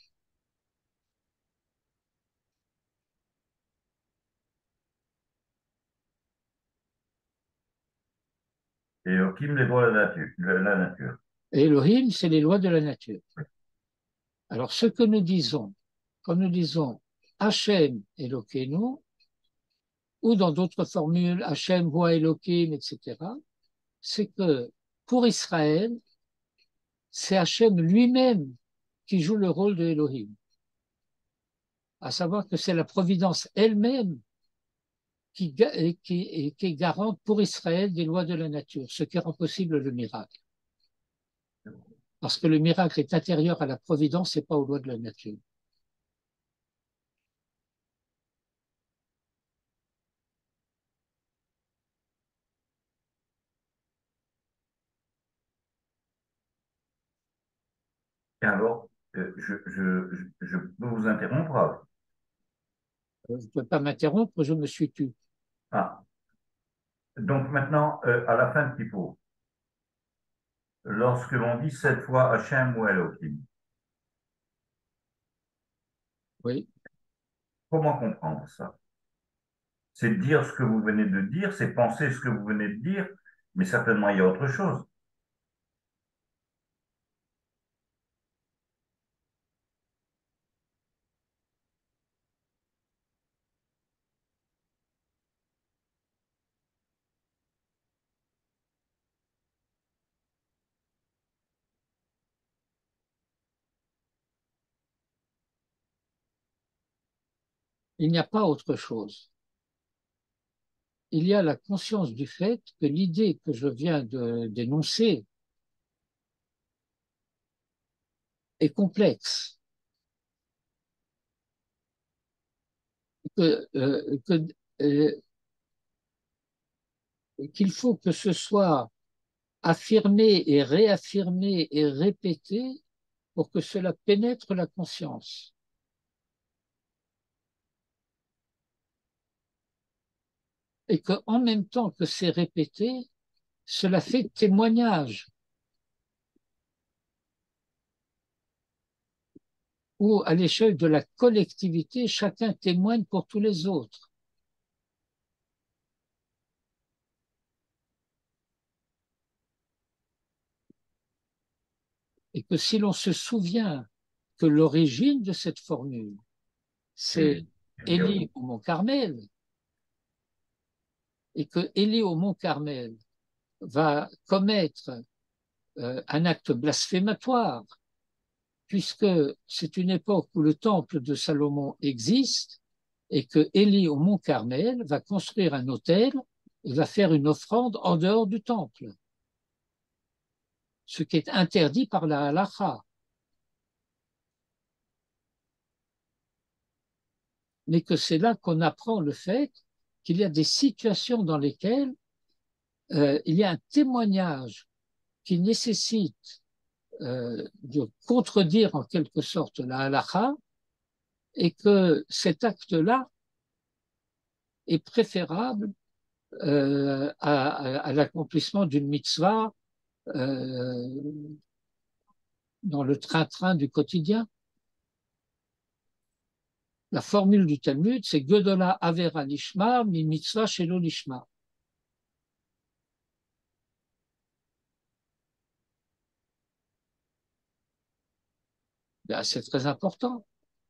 Et Elohim, les lois de la nature. et Elohim, c'est les lois de la nature. Alors, ce que nous disons, quand nous disons Hachem Elokeinu, ou dans d'autres formules, Hachem Voa Elohim, etc., c'est que pour Israël, c'est Hachem lui-même qui joue le rôle de Elohim. À savoir que c'est la providence elle-même qui est garante pour Israël des lois de la nature, ce qui rend possible le miracle. Parce que le miracle est intérieur à la providence et pas aux lois de la nature. Et alors, je peux vous interrompre? Vous ne pouvez pas m'interrompre, je me suis tu. Ah, donc maintenant, à la fin de Kippour, lorsque l'on dit cette fois Hachem ou Elohim, Oui. comment comprendre ça? C'est dire ce que vous venez de dire, c'est penser ce que vous venez de dire, mais certainement il y a autre chose. Il n'y a pas autre chose. Il y a la conscience du fait que l'idée que je viens d'énoncer est complexe, que, euh, qu'il faut que ce soit affirmé et réaffirmé et répété pour que cela pénètre la conscience. Et qu'en même temps que c'est répété, cela fait témoignage, où à l'échelle de la collectivité, chacun témoigne pour tous les autres. Et que si l'on se souvient que l'origine de cette formule, c'est Et, Élie au Mont Carmel, et que Élie au Mont Carmel va commettre un acte blasphématoire, puisque c'est une époque où le temple de Salomon existe, et que Élie au Mont Carmel va construire un autel et va faire une offrande en dehors du temple, ce qui est interdit par la halakha. Mais que c'est là qu'on apprend le fait qu'il y a des situations dans lesquelles il y a un témoignage qui nécessite de contredire en quelque sorte la halakha et que cet acte-là est préférable à l'accomplissement d'une mitzvah euh, dans le train-train du quotidien. La formule du Talmud, c'est Gedola Avera Lishma, mi mitzvah shelo lishma. Ben, c'est très important.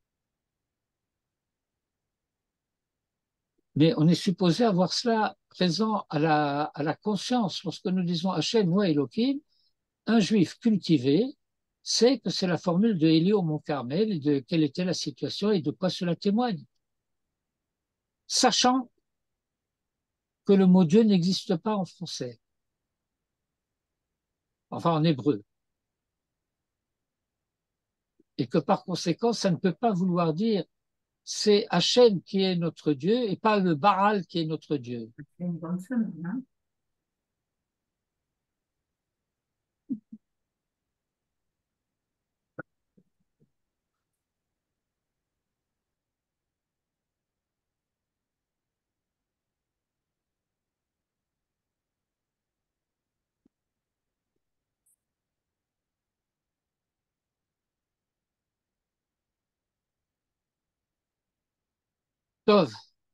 Mais on est supposé avoir cela présent à la conscience. Lorsque nous disons Hachem ou Elohim, un juif cultivé sait que c'est la formule de Élie au Mont Carmel et de quelle était la situation et de quoi cela témoigne. Sachant que le mot Dieu n'existe pas en français, enfin en hébreu, et que par conséquent, ça ne peut pas vouloir dire c'est Hachem qui est notre Dieu et pas le Baal qui est notre Dieu. C'est une bonne semaine, hein? Tov.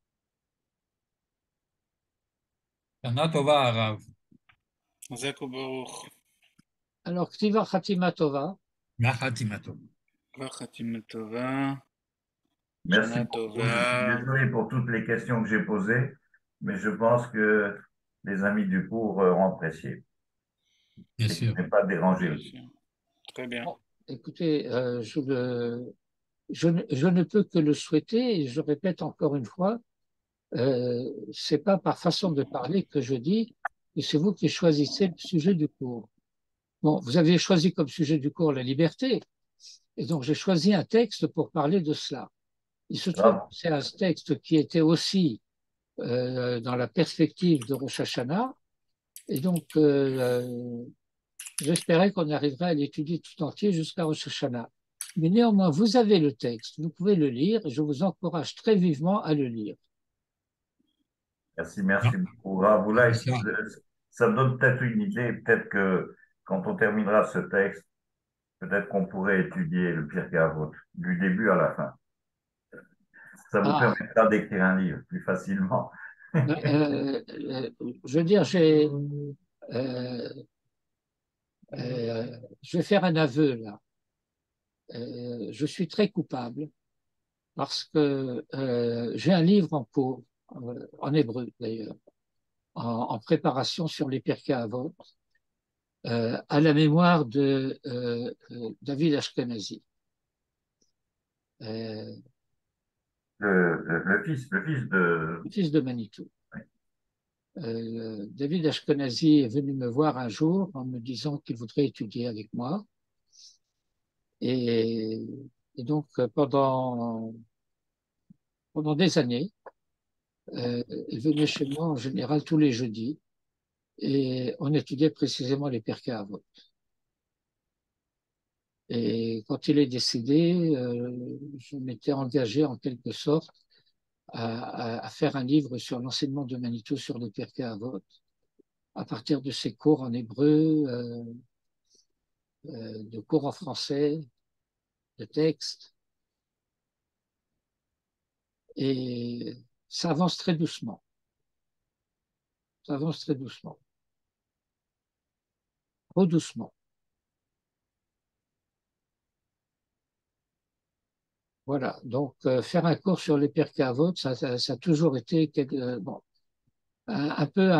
Shana Tova, Harav. Zako Baruch. Alors, Ktiva Khatima Tova. Machatima Tova. Khatima Tova. Merci Shana beaucoup. Je suis Tova. désolé pour toutes les questions que j'ai posées, mais je pense que les amis du cours ont apprécié Bien et que sûr. je n'ai pas dérangé Bien le cours. sûr. Très bien. Bon, écoutez, je ne peux que le souhaiter et je répète encore une fois, c'est pas par façon de parler que je dis que c'est vous qui choisissez le sujet du cours. Bon, vous avez choisi comme sujet du cours la liberté, et donc j'ai choisi un texte pour parler de cela. Il se trouve que Bravo. c'est un texte qui était aussi dans la perspective de Rosh Hashanah, et donc j'espérais qu'on arriverait à l'étudier tout entier jusqu'à Rosh Hashanah. Mais néanmoins, vous avez le texte, vous pouvez le lire, et je vous encourage très vivement à le lire. Merci, Ah, merci beaucoup. Raboulaye, c'est ça. ça me donne peut-être une idée. Peut-être que quand on terminera ce texte, peut-être qu'on pourrait étudier le Pirkei Avot du début à la fin. Ça vous Ah, permettra d'écrire un livre plus facilement. je veux dire, euh, je vais faire un aveu là. Je suis très coupable parce que j'ai un livre en cours, en hébreu d'ailleurs, en préparation sur les Pirkei Avot, à la mémoire de David Ashkenazi. Euh, Le fils de... Fils de Manitou. David Ashkenazi est venu me voir un jour en me disant qu'il voudrait étudier avec moi. Et, et donc, pendant des années, il venait chez moi en général tous les jeudis et on étudiait précisément les Pirkei Avot. Et quand il est décédé, je m'étais engagé en quelque sorte à faire un livre sur l'enseignement de Manitou sur les Pirkei Avot, à partir de ses cours en hébreu, de cours en français, de textes. Et ça avance très doucement. Ça avance très doucement. Trop doucement. Voilà. Donc, faire un cours sur les Pirkei Avot, ça a toujours été bon, un peu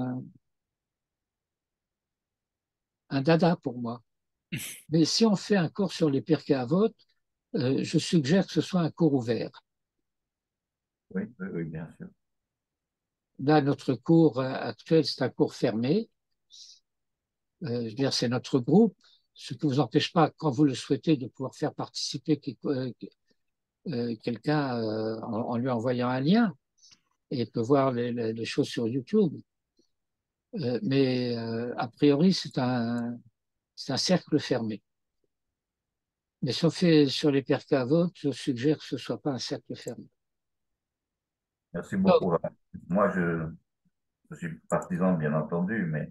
un dada pour moi. Mais si on fait un cours sur les Pirkei Avot, je suggère que ce soit un cours ouvert. Oui, oui, oui, bien sûr. Là, notre cours actuel, c'est un cours fermé. Je veux dire, c'est notre groupe, ce qui ne vous empêche pas, quand vous le souhaitez, de pouvoir faire participer quelqu'un en lui envoyant un lien et il peut voir les choses sur YouTube. Mais a priori, c'est un cercle fermé. Mais si on fait sur les Pirkei Avot, je suggère que ce ne soit pas un cercle fermé. Merci Donc, beaucoup. Moi, je suis partisan, bien entendu, mais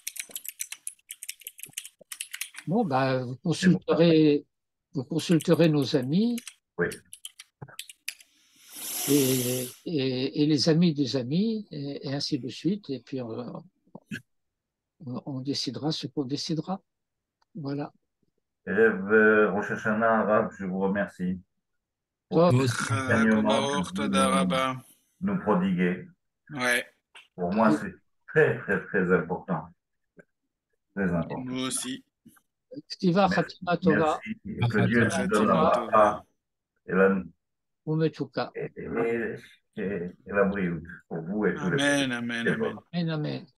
bon, bah, c'est bon. vous consulterez nos amis Oui, et les amis des amis, et ainsi de suite. Et puis, on décidera ce qu'on décidera. Voilà. élève Rosh Hashanah, Rav, je vous remercie pour Toi, tous Toi les aussi. Zako enseignements que Baruch. vous Toda Rabba. nous prodiguez. Ouais. Pour moi, c'est très, très, très important. Très Pour important. nous aussi. Ktiva Merci, Khatima Tova, merci. Et que Dieu Machatima nous donne la Khatima Tova. Tova. bracha et la, Umetuka. et la brioute pour vous et tous les Amen, amen, prochains. amen. Amen, amen.